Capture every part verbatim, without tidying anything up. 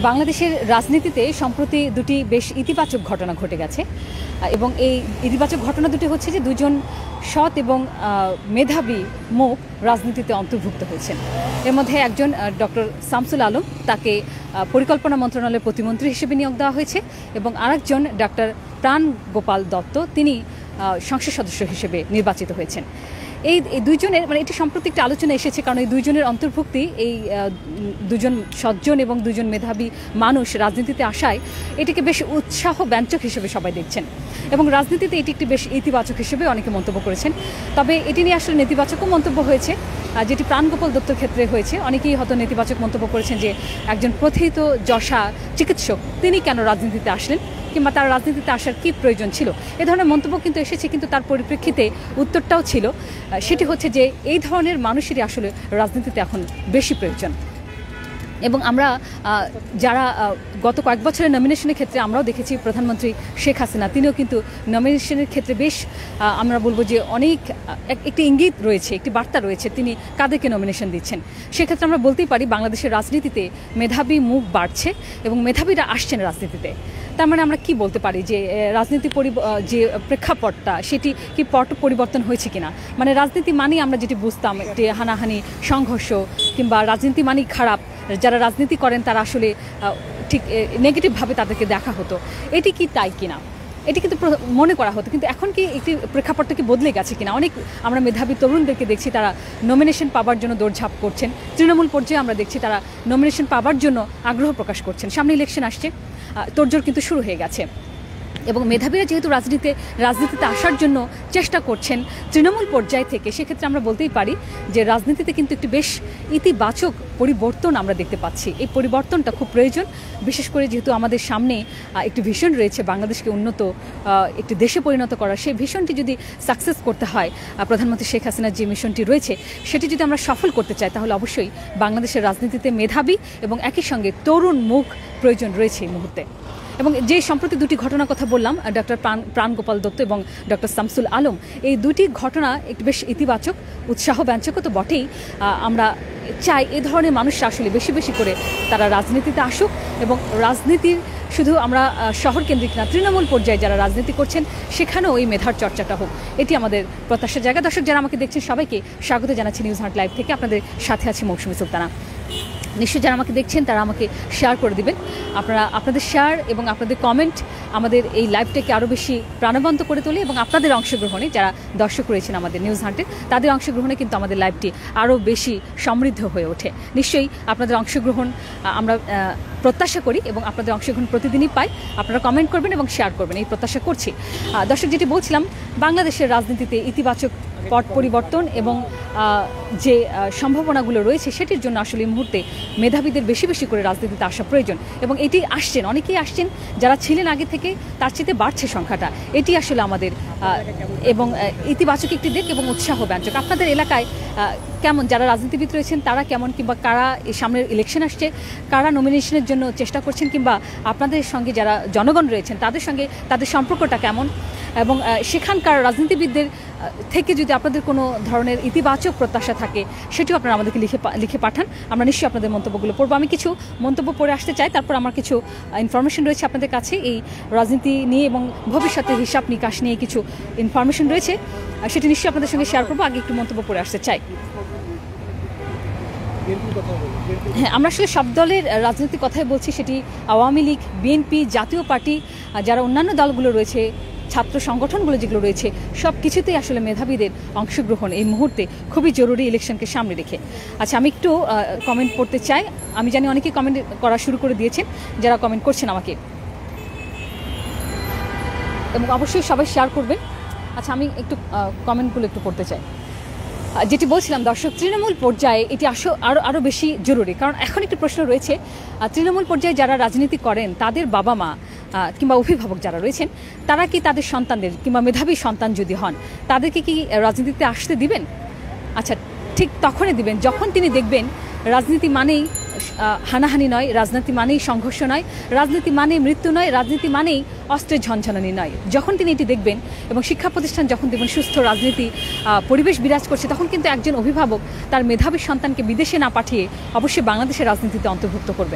বাংলাদেশের রাজনীতিতে সম্প্রতি দুটি বেশ ইতিবাচক ঘটনা ঘটে গেছে এবং এই ইতিবাচক ঘটনা দুটি হচ্ছে যে দুজন সৎ এবং মেধাবী মুখ রাজনীতিতে অন্তর্ভুক্ত হয়েছেন। এর মধ্যে একজন ডক্টর শামসুল আলম, তাকে পরিকল্পনা মন্ত্রণালয়ের প্রতিমন্ত্রী হিসেবে নিয়োগ দেওয়া হয়েছে এবং আরেকজন ডাক্তার প্রাণ গোপাল দত্ত, তিনি সংসদ সদস্য হিসেবে নির্বাচিত হয়েছেন। এই দুইজনের মানে এটি সম্প্রতি একটা আলোচনা এসেছে, কারণ এই দুইজনের অন্তর্ভুক্তি, এই দুজন সজ্জন এবং দুজন মেধাবী মানুষ রাজনীতিতে আসায় এটিকে বেশ উৎসাহ ব্যঞ্জক হিসেবে সবাই দেখছেন এবং রাজনীতিতে এটি একটি বেশ ইতিবাচক হিসেবে অনেকে মন্তব্য করেছেন। তবে এটি নিয়ে আসলে নেতিবাচকও মন্তব্য হয়েছে, যেটি প্রাণগোপাল দত্তর ক্ষেত্রে হয়েছে। অনেকেই হয়তো নেতিবাচক মন্তব্য করেছেন যে একজন প্রথিত যশা চিকিৎসক তিনি কেন রাজনীতিতে আসলেন, কিংবা তার রাজনীতিতে আসার কী প্রয়োজন ছিল। এ ধরনের মন্তব্য কিন্তু এসেছে, কিন্তু তার পরিপ্রেক্ষিতে উত্তরটাও ছিল, সেটি হচ্ছে যে এই ধরনের মানুষেরই আসলে রাজনীতিতে এখন বেশি প্রয়োজন। এবং আমরা যারা গত কয়েক বছরের নমিনেশনের ক্ষেত্রে আমরাও দেখেছি, প্রধানমন্ত্রী শেখ হাসিনা তিনিও কিন্তু নমিনেশনের ক্ষেত্রে বেশ আমরা বলবো যে অনেক একটি ইঙ্গিত রয়েছে, একটি বার্তা রয়েছে তিনি কাদেরকে নমিনেশন দিচ্ছেন। সেক্ষেত্রে আমরা বলতেই পারি বাংলাদেশের রাজনীতিতে মেধাবী মুখ বাড়ছে এবং মেধাবীরা আসছেন রাজনীতিতে। তার মানে আমরা কি বলতে পারি যে রাজনীতি যে প্রেক্ষাপটটা সেটি কি পট পরিবর্তন হয়েছে কিনা। মানে রাজনীতি মানেই আমরা যেটি বুঝতাম একটি হানাহানি, সংঘর্ষ, কিংবা রাজনীতি মানেই খারাপ, যারা রাজনীতি করেন তারা আসলে ঠিক নেগেটিভভাবে তাদেরকে দেখা হতো, এটি কি তাই কিনা এটি কিন্তু মনে করা হতো। কিন্তু এখন কি একটি প্রেক্ষাপটটা কি বদলে গেছে কিনা। অনেক আমরা মেধাবী তরুণদেরকে দেখছি তারা নমিনেশন পাওয়ার জন্য দৌড়ঝাঁপ করছেন, তৃণমূল পর্যায়ে আমরা দেখছি তারা নমিনেশন পাওয়ার জন্য আগ্রহ প্রকাশ করছেন। সামনে ইলেকশন আসছে, তোড়জোড় কিন্তু শুরু হয়ে গেছে এবং মেধাবীরা যেহেতু রাজনীতিতে রাজনীতিতে আসার জন্য চেষ্টা করছেন তৃণমূল পর্যায় থেকে, সেক্ষেত্রে আমরা বলতেই পারি যে রাজনীতিতে কিন্তু একটি বেশ ইতিবাচক পরিবর্তন আমরা দেখতে পাচ্ছি। এই পরিবর্তনটা খুব প্রয়োজন, বিশেষ করে যেহেতু আমাদের সামনে একটি ভিশন রয়েছে বাংলাদেশকে উন্নত একটি দেশে পরিণত করার। সেই ভিশনটি যদি সাকসেস করতে হয়, প্রধানমন্ত্রী শেখ হাসিনার যে মিশনটি রয়েছে সেটি যদি আমরা সফল করতে চাই, তাহলে অবশ্যই বাংলাদেশের রাজনীতিতে মেধাবী এবং একই সঙ্গে তরুণ মুখ প্রয়োজন রয়েছে এই মুহূর্তে। এবং যে সম্প্রতি দুটি ঘটনার কথা বললাম, ডক্টর প্রাণ প্রাণগোপাল দত্ত এবং ডক্টর শামসুল আলম, এই দুটি ঘটনা একটু বেশ ইতিবাচক, উৎসাহ ব্যঞ্জক তো বটেই। আমরা চাই এ ধরনের মানুষরা আসলে বেশি বেশি করে তারা রাজনীতিতে আসুক এবং রাজনীতির শুধু আমরা শহর কেন্দ্রিক না, তৃণমূল পর্যায়ে যারা রাজনীতি করছেন সেখানেও এই মেধার চর্চাটা হোক, এটি আমাদের প্রত্যাশার জায়গা। দর্শক যারা আমাকে দেখছেন সবাইকে স্বাগত জানাচ্ছি নিউজ হান্ট লাইভ থেকে। আপনাদের সাথে আছি মৌসুমী সুলতানা। নিশ্চয়ই যারা আমাকে দেখছেন তারা আমাকে শেয়ার করে দিবেন। আপনারা আপনাদের শেয়ার এবং আপনাদের কমেন্ট আমাদের এই লাইভটাকে আরও বেশি প্রাণবন্ত করে তোলে এবং আপনাদের অংশগ্রহণে, যারা দর্শক রয়েছেন আমাদের নিউজ হান্টে, তাদের অংশগ্রহণে কিন্তু আমাদের লাইভটি আরও বেশি সমৃদ্ধ হয়ে ওঠে। নিশ্চয়ই আপনাদের অংশগ্রহণ আমরা প্রত্যাশা করি এবং আপনাদের অংশগ্রহণ প্রতিদিনই পাই। আপনারা কমেন্ট করবেন এবং শেয়ার করবেন, এই প্রত্যাশা করছি। দর্শক, যেটি বলছিলাম, বাংলাদেশের রাজনীতিতে ইতিবাচক পট পরিবর্তন এবং যে সম্ভাবনাগুলো রয়েছে সেটির জন্য আসলে এই মুহূর্তে মেধাবীদের বেশি বেশি করে রাজনীতিতে আসা প্রয়োজন এবং এটি আসছেন, অনেকেই আসছেন, যারা ছিলেন আগে থেকে তার চেয়ে বাড়ছে সংখ্যাটা। এটি আসলে আমাদের এবং ইতিবাচক একটি দিক এবং উৎসাহ ব্যঞ্জক। আপনাদের এলাকায় কেমন, যারা রাজনীতিবিদ রয়েছেন তারা কেমন, কিংবা কারা এই সামনের ইলেকশন আসছে, কারা নমিনেশনের জন্য চেষ্টা করছেন, কিংবা আপনাদের সঙ্গে যারা জনগণ রয়েছেন তাদের সঙ্গে তাদের সম্পর্কটা কেমন, এবং সেখানকার রাজনীতিবিদদের থেকে যদি আপনাদের কোনো ধরনের ইতিবাচক প্রত্যাশা থাকে সেটিও আপনারা আমাদেরকে লিখে লিখে পাঠান। আমরা নিশ্চয়ই আপনাদের মন্তব্যগুলো পড়বো। আমি কিছু মন্তব্য পড়ে আসতে চাই, তারপর আমার কিছু ইনফরমেশন রয়েছে আপনাদের কাছে এই রাজনীতি নিয়ে এবং ভবিষ্যতের হিসাব নিকাশ নিয়ে কিছু ইনফরমেশন রয়েছে, সেটি নিশ্চয়ই আপনাদের সঙ্গে শেয়ার করবো। আগে একটু মন্তব্য পড়ে আসতে চাই। হ্যাঁ, আমরা আসলে সব দলের রাজনীতির কথাই বলছি, সেটি আওয়ামী লীগ, বিএনপি, জাতীয় পার্টি, যারা অন্যান্য দলগুলো রয়েছে, ছাত্র সংগঠনগুলো যেগুলো রয়েছে, সব কিছুতেই আসলে মেধাবীদের অংশগ্রহণ এই মুহূর্তে খুবই জরুরি ইলেকশনকে সামনে রেখে। আচ্ছা, আমি একটু কমেন্ট পড়তে চাই। আমি জানি অনেকেই কমেন্ট করা শুরু করে দিয়েছেন, যারা কমেন্ট করছেন আমাকে, এবং অবশ্যই সবাই শেয়ার করবেন। আচ্ছা, আমি একটু কমেন্টগুলো একটু পড়তে চাই। যেটি বলছিলাম দর্শক, তৃণমূল পর্যায়ে এটি আসো আরও আরও বেশি জরুরি, কারণ এখন একটি প্রশ্ন রয়েছে, তৃণমূল পর্যায়ে যারা রাজনীতি করেন তাদের বাবা মা কিংবা অভিভাবক যারা রয়েছেন তারা কি তাদের সন্তানদের কিংবা মেধাবী সন্তান যদি হন তাদেরকে কি রাজনীতিতে আসতে দিবেন? আচ্ছা, ঠিক তখনই দিবেন যখন তিনি দেখবেন রাজনীতি মানেই হানাহানি নয়, রাজনীতি মানেই সংঘর্ষ নয়, রাজনীতি মানেই মৃত্যু নয়, রাজনীতি মানেই অস্ত্রের ঝনঝনানি নয়। যখন তিনি এটি দেখবেন এবং শিক্ষা প্রতিষ্ঠান যখন দেখবেন সুস্থ রাজনীতি পরিবেশ বিরাজ করছে, তখন কিন্তু একজন অভিভাবক তার মেধাবী সন্তানকে বিদেশে না পাঠিয়ে অবশ্যই বাংলাদেশের রাজনীতিতে অন্তর্ভুক্ত করবেন।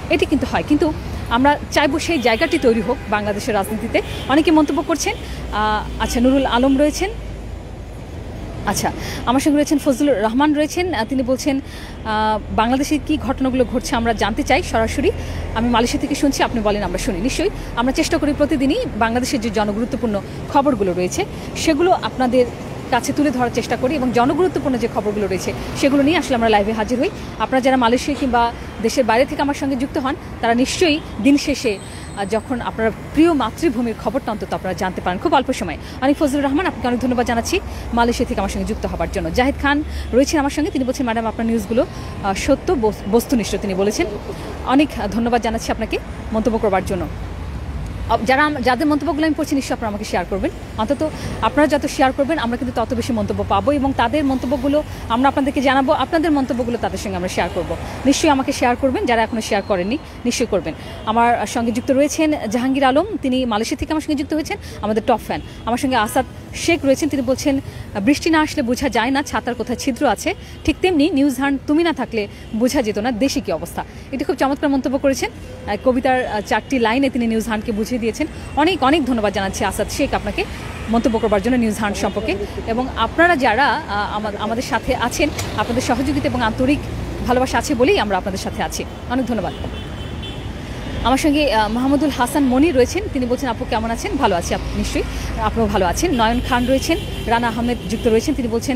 এটি কিন্তু হয়, কিন্তু আমরা চাইবো সেই জায়গাটি তৈরি হোক বাংলাদেশের রাজনীতিতে। অনেকে মন্তব্য করছেন। আচ্ছা, নুরুল আলম রয়েছেন, আচ্ছা আমার সঙ্গে রয়েছেন ফজলুর রহমান রয়েছেন, তিনি বলছেন বাংলাদেশে কি ঘটনাগুলো ঘটছে আমরা জানতে চাই সরাসরি, আমি মালয়েশিয়া থেকে শুনছি, আপনি বলেন আমরা শুনি। নিশ্চয়ই আমরা চেষ্টা করি প্রতিদিনই বাংলাদেশের যে জনগুরুত্বপূর্ণ খবরগুলো রয়েছে সেগুলো আপনাদের কাছে তুলে ধরার চেষ্টা করি, এবং জনগুরুত্বপূর্ণ যে খবরগুলো রয়েছে সেগুলো নিয়ে আসলে আমরা লাইভে হাজির হই। আপনারা যারা মালয়েশিয়া কিংবা দেশের বাইরে থেকে আমার সঙ্গে যুক্ত হন তারা নিশ্চয়ই দিন শেষে যখন আপনার প্রিয় মাতৃভূমির খবরটা অন্তত আপনারা জানতে পারেন খুব অল্প সময়। অনেক ফজলুর রহমান, আপনাকে অনেক ধন্যবাদ জানাচ্ছি মালয়েশিয়া থেকে আমার সঙ্গে যুক্ত হওয়ার জন্য। জাহিদ খান রয়েছেন আমার সঙ্গে, তিনি বলছেন ম্যাডাম আপনার নিউজগুলো সত্য বস্তুনিষ্ঠ, তিনি বলেছেন। অনেক ধন্যবাদ জানাচ্ছি আপনাকে মন্তব্য করবার জন্য। যারা যাদের মন্তব্যগুলো আমি পড়ছি নিশ্চয়ই আপনারা আমাকে শেয়ার করবেন, অন্তত আপনারা যত শেয়ার করবেন আমরা কিন্তু তত বেশি মন্তব্য পাবো, এবং তাদের মন্তব্যগুলো আমরা আপনাদেরকে জানাবো, আপনাদের মন্তব্যগুলো তাদের সঙ্গে আমরা শেয়ার করব। নিশ্চয়ই আমাকে শেয়ার করবেন, যারা এখনও শেয়ার করেননি নিশ্চয়ই করবেন। আমার সঙ্গে যুক্ত রয়েছেন জাহাঙ্গীর আলম, তিনি মালয়েশিয়া থেকে আমার সঙ্গে যুক্ত হয়েছেন, আমাদের টপ ফ্যান। আমার সঙ্গে আসাদ শেখ রয়েছেন, তিনি বলছেন বৃষ্টি না আসলে বোঝা যায় না ছাতার কোথায় ছিদ্র আছে, ঠিক তেমনি নিউজ হান্ট তুমি না থাকলে বোঝা যেত না দেশে কী অবস্থা। এটি খুব চমৎকার মন্তব্য করেছেন, কবিতার চারটি লাইনে তিনি নিউজ হান্টকে বুঝিয়ে দিয়েছেন। অনেক অনেক ধন্যবাদ জানাচ্ছি আসাদ শেখ আপনাকে মন্তব্য করবার জন্য নিউজ হান্ট সম্পর্কে, এবং আপনারা যারা আমাদের সাথে আছেন আপনাদের সহযোগিতা এবং আন্তরিক ভালোবাসা আছে বলেই আমরা আপনাদের সাথে আছি। অনেক ধন্যবাদ। আমার সঙ্গে মাহমুদুল হাসান মনি রয়েছেন, তিনি বলছেন আপু কেমন আছেন? ভালো আছি, নিশ্চয়ই আপনিও ভালো আছেন। নয়ন খান রয়েছেন, রানা আহমেদ যুক্ত রয়েছেন, তিনি বলছেন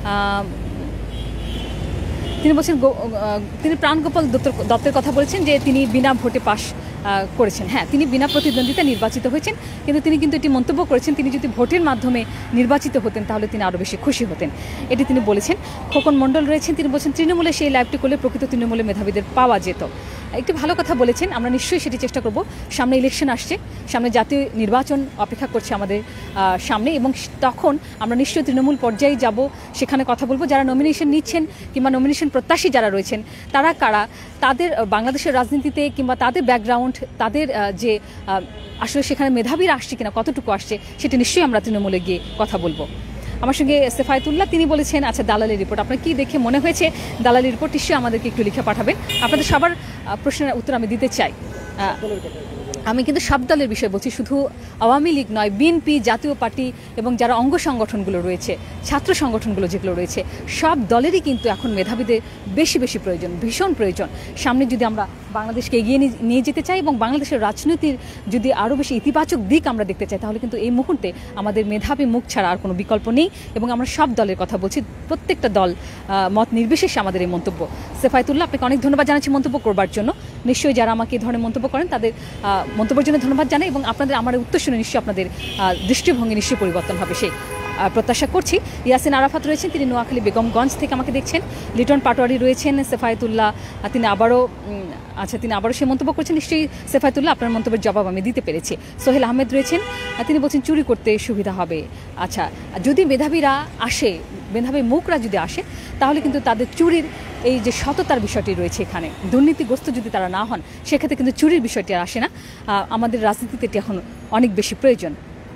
তিনি বলছেন তিনি প্রাণগোপাল দত্তর দত্তের কথা বলেছেন যে তিনি বিনা ভোটে পাশ করেছেন। হ্যাঁ, তিনি বিনা প্রতিদ্বন্দ্বিতা নির্বাচিত হয়েছেন, কিন্তু তিনি কিন্তু এটি মন্তব্য করেছেন তিনি যদি ভোটের মাধ্যমে নির্বাচিত হতেন তাহলে তিনি আরও বেশি খুশি হতেন, এটি তিনি বলেছেন। খোকন মণ্ডল রয়েছেন, তিনি বলছেন তৃণমূলে সেই লাইভটি করলে প্রকৃত তৃণমূলের মেধাবীদের পাওয়া যেত। একটি ভালো কথা বলেছেন, আমরা নিশ্চয়ই সেটি চেষ্টা করব। সামনে ইলেকশন আসছে, সামনে জাতীয় নির্বাচন অপেক্ষা করছে আমাদের সামনে, এবং তখন আমরা নিশ্চয়ই তৃণমূল পর্যায়ে যাব, সেখানে কথা বলবো। যারা নমিনেশন নিচ্ছেন কিংবা নমিনেশন প্রত্যাশী যারা রয়েছেন তারা কারা, তাদের বাংলাদেশের রাজনীতিতে কিংবা তাদের ব্যাকগ্রাউন্ড, তাদের যে আসলে সেখানে মেধাবীরা আসছে কিনা, কতটুকু আসছে, সেটি নিশ্চয়ই আমরা তৃণমূলে গিয়ে কথা বলবো। আমার সঙ্গে সেফায়েতুল্লাহ, তিনি বলেছেন আচ্ছা দালালি রিপোর্ট আপনার কি দেখে মনে হয়েছে? দালালি রিপোর্ট নিশ্চয়ই আমাদেরকে একটু লিখে পাঠাবেন, আপনাদের সবার প্রশ্নের উত্তর আমি দিতে চাই। আমি কিন্তু সব দলের বিষয় বলছি, শুধু আওয়ামী লীগ নয়, বিএনপি, জাতীয় পার্টি এবং যারা অঙ্গ সংগঠনগুলো রয়েছে, ছাত্র সংগঠনগুলো যেগুলো রয়েছে, সব দলেরই কিন্তু এখন মেধাবীদের বেশি বেশি প্রয়োজন, ভীষণ প্রয়োজন। সামনে যদি আমরা বাংলাদেশকে এগিয়ে নিয়ে যেতে চাই এবং বাংলাদেশের রাজনীতির যদি আরও বেশি ইতিবাচক দিক আমরা দেখতে চাই, তাহলে কিন্তু এই মুহূর্তে আমাদের মেধাবী মুখ ছাড়া আর কোনো বিকল্প নেই। এবং আমরা সব দলের কথা বলছি, প্রত্যেকটা দল মত নির্বিশেষে আমাদের এই মন্তব্য। সেফায়েতুল্লাহ, আপনাকে অনেক ধন্যবাদ জানাচ্ছি মন্তব্য করবার জন্য। নিশ্চয়ই যারা আমাকে এই ধরনের মন্তব্য করেন তাদের মন্তব্যের জন্য ধন্যবাদ জানাই, এবং আপনাদের আমার উত্তর শুনে নিশ্চয়ই আপনাদের দৃষ্টিভঙ্গি নিশ্চয়ই পরিবর্তন হবে সেই প্রত্যাশা করছি। ইয়াসিন আরাফাত রয়েছেন, তিনি নোয়াখালী বেগমগঞ্জ থেকে আমাকে দেখছেন। লিটন পাটোয়ারি রয়েছেন। সেফায়েতুল্লাহ, তিনি আবারও আচ্ছা তিনি আবারও সে মন্তব্য করছেন। নিশ্চয়ই সেফায়েতুল্লাহ আপনার মন্তব্যের জবাব আমি দিতে পেরেছি। সোহেল আহমেদ রয়েছেন, তিনি বলছেন চুরি করতে সুবিধা হবে। আচ্ছা, যদি মেধাবীরা আসে, মেধাবী মুখরা যদি আসে, তাহলে কিন্তু তাদের চুরির এই যে সততার বিষয়টি রয়েছে, এখানে দুর্নীতিগ্রস্ত যদি তারা না হন, সেক্ষেত্রে কিন্তু চুরির বিষয়টি আর আসে না। আমাদের রাজনীতিতে এটি এখন অনেক বেশি প্রয়োজন।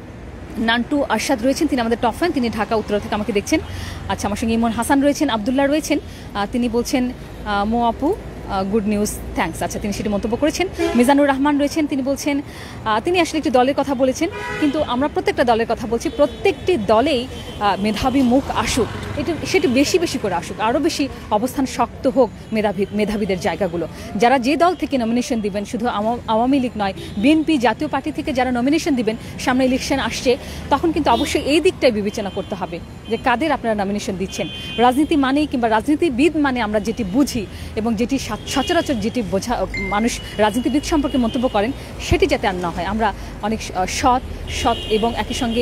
নান্টু আরশাদ রয়েছেন, তিনি আমাদের টপ ফ্যান, তিনি ঢাকা উত্তরা থেকে আমাকে দেখছেন। আচ্ছা, আমার সঙ্গে ইমন হাসান রয়েছেন, আবদুল্লাহ রয়েছেন, তিনি বলছেন মো আপু গুড নিউজ, থ্যাঙ্কস। আচ্ছা, তিনি সেটি মন্তব্য করেছেন। মিজানুর রহমান রয়েছেন, তিনি বলছেন তিনি আসলে একটি দলের কথা বলেছেন, কিন্তু আমরা প্রত্যেকটা দলের কথা বলছি, প্রত্যেকটি দলেই মেধাবী মুখ আসুক, এটি সেটি বেশি বেশি করে আসুক, আরও বেশি অবস্থান শক্ত হোক মেধাবী মেধাবীদের জায়গাগুলো। যারা যে দল থেকে নমিনেশন দিবেন, শুধু আওয়ামী লীগ নয়, বিএনপি, জাতীয় পার্টি থেকে যারা নমিনেশন দিবেন, সামনে ইলেকশন আসছে, তখন কিন্তু অবশ্যই এই দিকটাই বিবেচনা করতে হবে যে কাদের আপনারা নমিনেশন দিচ্ছেন। রাজনীতি মানেই কিংবা রাজনীতিবিদ মানে আমরা যেটি বুঝি এবং যেটি সচরাচর যেটি বোঝা মানুষ রাজনীতিবিদ সম্পর্কে মন্তব্য করেন, সেটি যাতে আর না হয়। আমরা অনেক সৎ সৎ এবং একই সঙ্গে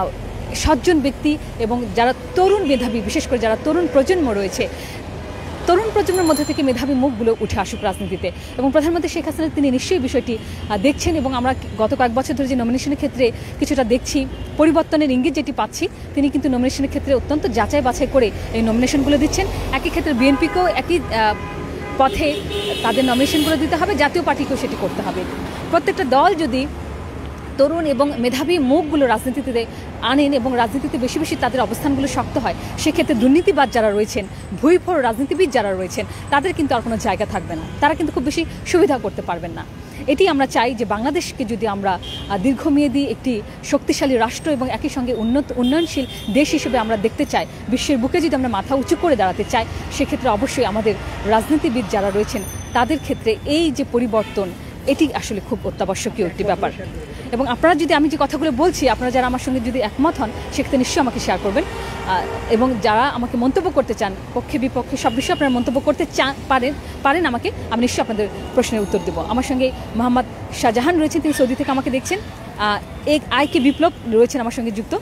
সজ্জন ব্যক্তি এবং যারা তরুণ মেধাবী, বিশেষ করে যারা তরুণ প্রজন্ম রয়েছে, তরুণ প্রজন্মের মধ্যে থেকে মেধাবী মুখগুলো উঠে আসুক রাজনীতিতে। এবং প্রধানমন্ত্রী শেখ হাসিনা তিনি নিশ্চয়ই বিষয়টি দেখছেন, এবং আমরা গত কয়েক বছর ধরে যে নমিনেশনের ক্ষেত্রে কিছুটা দেখছি, পরিবর্তনের ইঙ্গিত যেটি পাচ্ছি, তিনি কিন্তু নমিনেশনের ক্ষেত্রে অত্যন্ত যাচাই বাছাই করে এই নমিনেশনগুলো দিচ্ছেন। একই ক্ষেত্রে বিএনপিকেও একই পথে তাদের নমিনেশনগুলো দিতে হবে, জাতীয় পার্টিকেও সেটি করতে হবে। প্রত্যেকটা দল যদি তরুণ এবং মেধাবী মুখগুলো রাজনীতিতে আনেন এবং রাজনীতিতে বেশি বেশি তাদের অবস্থানগুলো শক্ত হয়, সেক্ষেত্রে দুর্নীতিবাদ যারা রয়েছেন, ভুইফোড় রাজনীতিবিদ যারা রয়েছেন, তাদের কিন্তু আর কোনো জায়গা থাকবে না, তারা কিন্তু খুব বেশি সুবিধা করতে পারবেন না। এটি আমরা চাই যে বাংলাদেশকে যদি আমরা দীর্ঘমেয়াদী একটি শক্তিশালী রাষ্ট্র এবং একই সঙ্গে উন্নত উন্নয়নশীল দেশ হিসেবে আমরা দেখতে চাই, বিশ্বের বুকে যদি আমরা মাথা উঁচু করে দাঁড়াতে চাই, সেক্ষেত্রে অবশ্যই আমাদের রাজনীতিবিদ যারা রয়েছেন তাদের ক্ষেত্রে এই যে পরিবর্তন, এটি আসলে খুব অত্যাবশ্যকীয় একটি ব্যাপার। এবং আপনারা যদি আমি যে কথাগুলো বলছি, আপনারা যারা আমার সঙ্গে যদি একমত হন, সেক্ষেত্রে নিশ্চয়ই আমাকে শেয়ার করবেন। এবং যারা আমাকে মন্তব্য করতে চান, পক্ষে বিপক্ষে সব বিষয়ে আপনারা মন্তব্য করতে চান পারেন পারেন আমাকে, আমি নিশ্চয়ই আপনাদের প্রশ্নের উত্তর দেবো। আমার সঙ্গে মোহাম্মদ শাহজাহান রয়েছেন, তিনি সৌদি থেকে আমাকে দেখছেন। এক আই কে বিপ্লব রয়েছেন আমার সঙ্গে যুক্ত।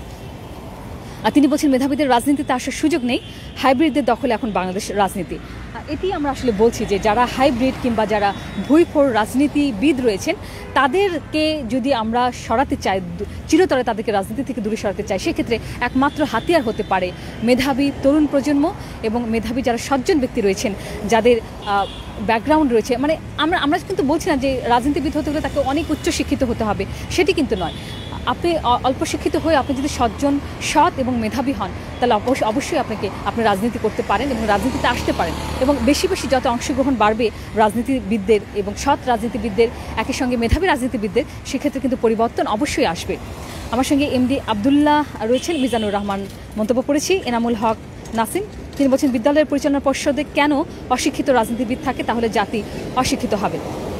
তিনি বলছেন মেধাবীদের রাজনীতিতে আসার সুযোগ নেই, হাইব্রিডদের দখলে এখন বাংলাদেশ রাজনীতি। এটি আমরা আসলে বলছি যে যারা হাইব্রিড কিংবা যারা ভুইফোড় রাজনীতিবিদ রয়েছেন, তাদেরকে যদি আমরা সরাতে চাই, চিরতরে তাদেরকে রাজনীতি থেকে দূরে সরাতে চাই, সেক্ষেত্রে একমাত্র হাতিয়ার হতে পারে মেধাবী তরুণ প্রজন্ম এবং মেধাবী যারা সজ্জন ব্যক্তি রয়েছেন, যাদের ব্যাকগ্রাউন্ড রয়েছে। মানে আমরা আমরা কিন্তু বলছি না যে রাজনীতিবিদ হতে হলে তাকে অনেক উচ্চ শিক্ষিত হতে হবে, সেটি কিন্তু নয়। আপনি অল্প শিক্ষিত হয়ে আপনি যদি সজ্জন, সৎ এবং মেধাবী হন, তাহলে অবশ্যই অবশ্যই আপনাকে আপনি রাজনীতি করতে পারেন এবং রাজনীতিতে আসতে পারেন। এবং বেশি বেশি যত অংশগ্রহণ বাড়বে রাজনীতিবিদদের এবং সৎ রাজনীতিবিদদের, একই সঙ্গে মেধাবী রাজনীতিবিদদের, সেক্ষেত্রে কিন্তু পরিবর্তন অবশ্যই আসবে। আমার সঙ্গে এমডি আবদুল্লাহ রয়েছেন, মিজানুর রহমান মন্তব্য করেছি, এনামুল হক নাসিম তিনি বলছেন বিদ্যালয়ের পরিচালনা পর্ষদে কেন অশিক্ষিত রাজনীতিবিদ থাকে, তাহলে জাতি অশিক্ষিত হবে।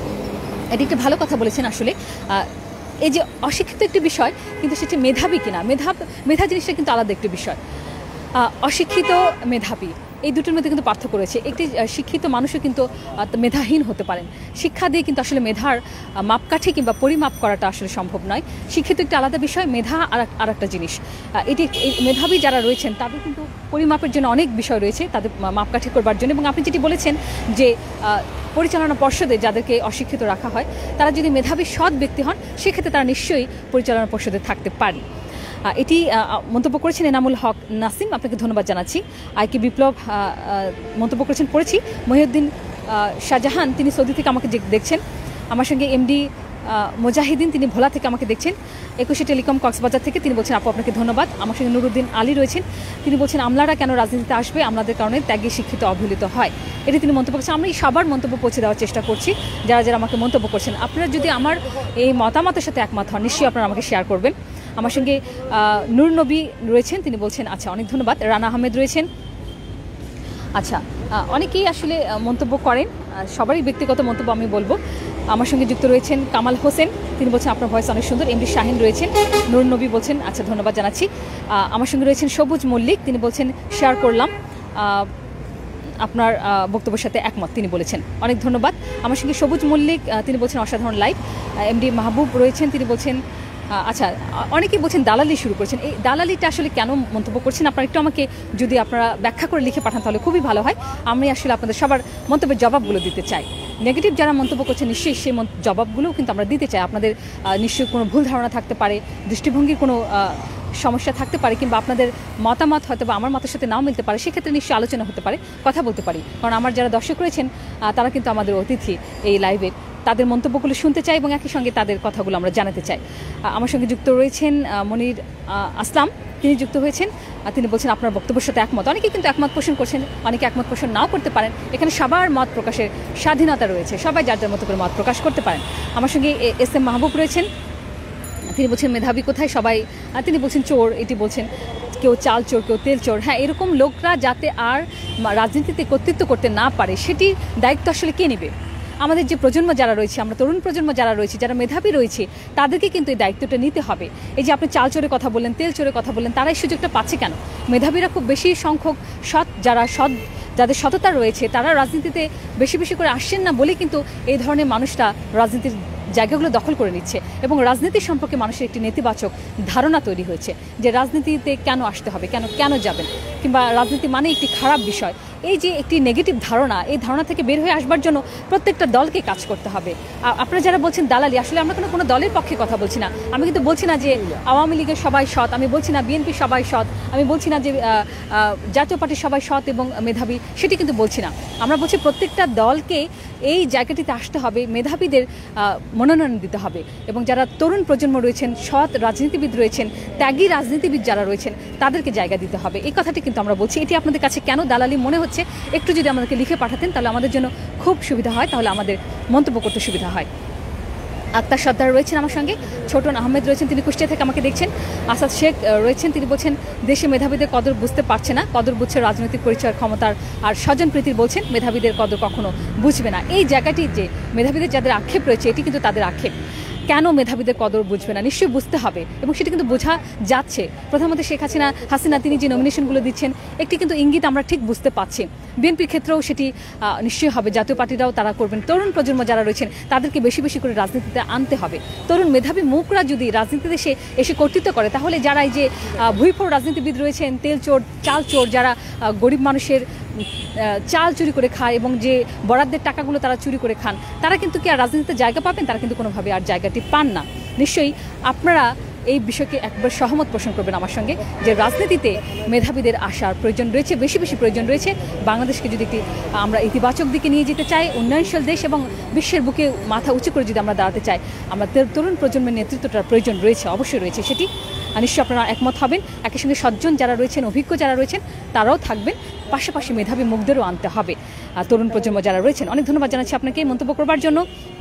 এটি একটি ভালো কথা বলেছেন। আসলে এই যে অশিক্ষিত একটি বিষয়, কিন্তু সেটি মেধাবী কিনা, মেধা মেধা জিনিসটা কিন্তু আলাদা একটি বিষয়। অশিক্ষিত মেধাবী এই দুটোর মধ্যে কিন্তু পার্থক্য রয়েছে। একটি শিক্ষিত মানুষও কিন্তু মেধাহীন হতে পারেন। শিক্ষা দিয়ে কিন্তু আসলে মেধার মাপকাঠি কিংবা পরিমাপ করাটা আসলে সম্ভব নয়। শিক্ষিত একটি আলাদা বিষয়, মেধা আর একটা জিনিস। এটি মেধাবী যারা রয়েছেন তাদের কিন্তু পরিমাপের জন্য অনেক বিষয় রয়েছে, তাদের মাপকাঠি করবার জন্য। এবং আপনি যেটি বলেছেন যে পরিচালনা পর্ষদে যাদেরকে অশিক্ষিত রাখা হয়, তারা যদি মেধাবী সৎ ব্যক্তি হন, সেক্ষেত্রে তারা নিশ্চয়ই পরিচালনা পর্ষদে থাকতে পারে। এটি মন্তব্য করেছেন এনামুল হক নাসিম, আপনাকে ধন্যবাদ জানাচ্ছি। আইকে বিপ্লব মন্তব্য করেছেন, পড়েছি। মহিউদ্দিন শাহজাহান তিনি সৌদি থেকে আমাকে দেখছেন। আমার সঙ্গে এমডি মুজাহিদিন তিনি ভোলা থেকে আমাকে দেখছেন। একুশে টেলিকম কক্সবাজার থেকে তিনি বলছেন আপু আপনাকে ধন্যবাদ। আমার সঙ্গে নুরুদ্দিন আলী রয়েছেন, তিনি বলছেন আমলারা কেন রাজনীতিতে আসবে, আমলাদের কারণে ত্যাগী শিক্ষিত অবহেলিত হয়। এটি তিনি মন্তব্য করছেন। আমি সবার মন্তব্য পৌঁছে দেওয়ার চেষ্টা করছি, যারা যারা আমাকে মন্তব্য করছেন। আপনারা যদি আমার এই মতামতের সাথে একমত হন, নিশ্চয়ই আপনারা আমাকে শেয়ার করবেন। আমার সঙ্গে নূর নবী রয়েছেন, তিনি বলছেন আচ্ছা অনেক ধন্যবাদ। রানা আহমেদ রয়েছেন। আচ্ছা, অনেকেই আসলে মন্তব্য করেন, সবারই ব্যক্তিগত মন্তব্য আমি বলবো। আমার সঙ্গে যুক্ত রয়েছেন কামাল হোসেন, তিনি বলছেন আপনার ভয়েস অনেক সুন্দর। এমডি শাহিন রয়েছেন। নূর নবী বলছেন আচ্ছা ধন্যবাদ জানাচ্ছি। আমার সঙ্গে রয়েছেন সবুজ মল্লিক, তিনি বলছেন শেয়ার করলাম, আপনার বক্তব্যের সাথে একমত, তিনি বলেছেন অনেক ধন্যবাদ। আমার সঙ্গে সবুজ মল্লিক তিনি বলছেন অসাধারণ লাইভ। এমডি মাহবুব রয়েছেন, তিনি বলছেন আচ্ছা অনেকেই বলছেন দালালি শুরু করেছেন। এই দালালিটা আসলে কেন মন্তব্য করছেন আপনারা একটু আমাকে যদি আপনারা ব্যাখ্যা করে লিখে পাঠান তাহলে খুবই ভালো হয়। আমি আসলে আপনাদের সবার মন্তব্যের জবাবগুলো দিতে চাই। নেগেটিভ যারা মন্তব্য করছেন নিশ্চয়ই সেই জবাবগুলোও কিন্তু আমরা দিতে চাই। আপনাদের নিশ্চয়ই কোনো ভুল ধারণা থাকতে পারে, দৃষ্টিভঙ্গির কোনো সমস্যা থাকতে পারে, কিংবা আপনাদের মতামত হয়তো বা আমার মতের সাথে নাও মিলতে পারে, সেক্ষেত্রে নিশ্চয়ই আলোচনা হতে পারে, কথা বলতে পারি। কারণ আমার যারা দর্শক রয়েছেন তারা কিন্তু আমাদের অতিথি এই লাইভের, তাদের মন্তব্যগুলো শুনতে চাই এবং একই সঙ্গে তাদের কথাগুলো আমরা জানাতে চাই। আমার সঙ্গে যুক্ত রয়েছেন মনির আসলাম, তিনি যুক্ত হয়েছেন। তিনি বলছেন আপনার বক্তব্যের সাথে একমত। অনেকে কিন্তু একমত পোষণ করছেন, অনেকে একমত পোষণ নাও করতে পারেন। এখানে সবার মত প্রকাশের স্বাধীনতা রয়েছে, সবাই যার যার মতো করে মত প্রকাশ করতে পারেন। আমার সঙ্গে এস এম মাহবুব রয়েছেন, তিনি বলছেন মেধাবী কোথায়, সবাই তিনি বলছেন চোর, এটি বলছেন কেউ চাল চোর, কেউ তেল চোর। হ্যাঁ, এরকম লোকরা যাতে আর রাজনীতিতে কর্তৃত্ব করতে না পারে, সেটির দায়িত্ব আসলে কে নেবে? আমাদের যে প্রজন্ম যারা রয়েছে, আমরা তরুণ প্রজন্ম যারা রয়েছে, যারা মেধাবী রয়েছে, তাদেরকে কিন্তু এই দায়িত্বটা নিতে হবে। এই যে আপনি চাল চোরের কথা বললেন, তেল চোরের কথা বললেন, তারা এই সুযোগটা পাচ্ছে কেন? মেধাবীরা খুব বেশি সংখ্যক সৎ, যারা সৎ, যাদের সততা রয়েছে, তারা রাজনীতিতে বেশি বেশি করে আসছেন না বলেই কিন্তু এই ধরনের মানুষরা রাজনীতির জায়গাগুলো দখল করে নিচ্ছে এবং রাজনীতি সম্পর্কে মানুষের একটি নেতিবাচক ধারণা তৈরি হয়েছে যে রাজনীতিতে কেন আসতে হবে, কেন কেন যাবেন, কিংবা রাজনীতি মানে একটি খারাপ বিষয়। এই যে একটি নেগেটিভ ধারণা, এই ধারণা থেকে বের হয়ে আসবার জন্য প্রত্যেকটা দলকে কাজ করতে হবে। আপনারা যারা বলছেন দালালি, আসলে আমরা কোনো কোনো দলের পক্ষে কথা বলছি না। আমি কিন্তু বলছি না যে আওয়ামী লীগের সবাই সৎ, আমি বলছি না বিএনপি সবাই সৎ, আমি বলছি না যে জাতীয় পার্টির সবাই সৎ এবং মেধাবী, সেটি কিন্তু বলছি না। আমরা বলছি প্রত্যেকটা দলকে এই জায়গাটিতে আসতে হবে, মেধাবীদের মনোনয়ন দিতে হবে এবং যারা তরুণ প্রজন্ম রয়েছেন, সৎ রাজনীতিবিদ রয়েছেন, ত্যাগী রাজনীতিবিদ যারা রয়েছেন, তাদেরকে জায়গা দিতে হবে। এই কথাটি কিন্তু আমরা বলছি। এটি আপনাদের কাছে কেন দালালি মনে হচ্ছে একটু যদি আমাদেরকে লিখে পাঠাতেন তাহলে আমাদের জন্য খুব সুবিধা হয়, তাহলে আমাদের মন্তব্য করতে সুবিধা হয়। আক্তার সর্দার রয়েছেন আমার সঙ্গে, ছোটন আহমেদ রয়েছেন, তিনি কুষ্টিয়া থেকে আমাকে দেখছেন, আসাদ শেখ রয়েছেন, তিনি বলছেন দেশে মেধাবীদের কদর বুঝতে পারছে না, কদর বুঝছে রাজনৈতিক পরিচয়, ক্ষমতার আর স্বজন প্রীতির। বলছেন মেধাবীদের কদর কখনো বুঝবে না। এই জায়গাটি যে মেধাবীদের যাদের আক্ষেপ রয়েছে, এটি কিন্তু তাদের আক্ষেপ। কেন মেধাবীদের কদর বুঝবে না? নিশ্চয়ই বুঝতে হবে এবং সেটা কিন্তু বোঝা যাচ্ছে। প্রধানমন্ত্রী শেখ হাসিনা হাসিনা তিনি যে নমিনেশনগুলো দিচ্ছেন, একটি কিন্তু ইঙ্গিত আমরা ঠিক বুঝতে পারছি। বিএনপির ক্ষেত্রেও সেটি নিশ্চয়ই হবে, জাতীয় পার্টিরাও তারা করবেন। তরুণ প্রজন্ম যারা রয়েছেন তাদেরকে বেশি বেশি করে রাজনীতিতে আনতে হবে। তরুণ মেধাবী মুখরা যদি রাজনীতিতে এসে এসে কর্তৃত্ব করে, তাহলে যারা এই যে ভুইফোড় রাজনীতিবিদ রয়েছেন, তেল চোর, চাল চোর, যারা গরিব মানুষের চাল চুরি করে খায় এবং যে বরাদ্দের টাকাগুলো তারা চুরি করে খান, তারা কিন্তু কি আর রাজনীতিতে জায়গা পাবেন? তারা কিন্তু কোনোভাবে আর জায়গাটি পান না। নিশ্চয়ই আপনারা এই বিষয়কে একবার সহমত পোষণ করবেন আমার সঙ্গে যে রাজনীতিতে মেধাবীদের আসার প্রয়োজন রয়েছে, বেশি বেশি প্রয়োজন রয়েছে। বাংলাদেশকে যদি একটি আমরা ইতিবাচক দিকে নিয়ে যেতে চাই, উন্নয়নশীল দেশ এবং বিশ্বের বুকে মাথা উঁচু করে যদি আমরা দাঁড়াতে চাই, আমরা তরুণ প্রজন্মের নেতৃত্বটার প্রয়োজন রয়েছে, অবশ্যই রয়েছে। সেটি নিশ্চয়ই আপনারা একমত হবেন। একই সঙ্গে সজ্জন যারা রয়েছেন, অভিজ্ঞ যারা রয়েছেন, তারাও থাকবেন, পাশাপাশি মেধাবী মুখদেরও আনতে হবে তরুণ প্রজন্ম যারা রয়েছেন। অনেক ধন্যবাদ জানাচ্ছি আপনাকে মন্তব্য করবার জন্য।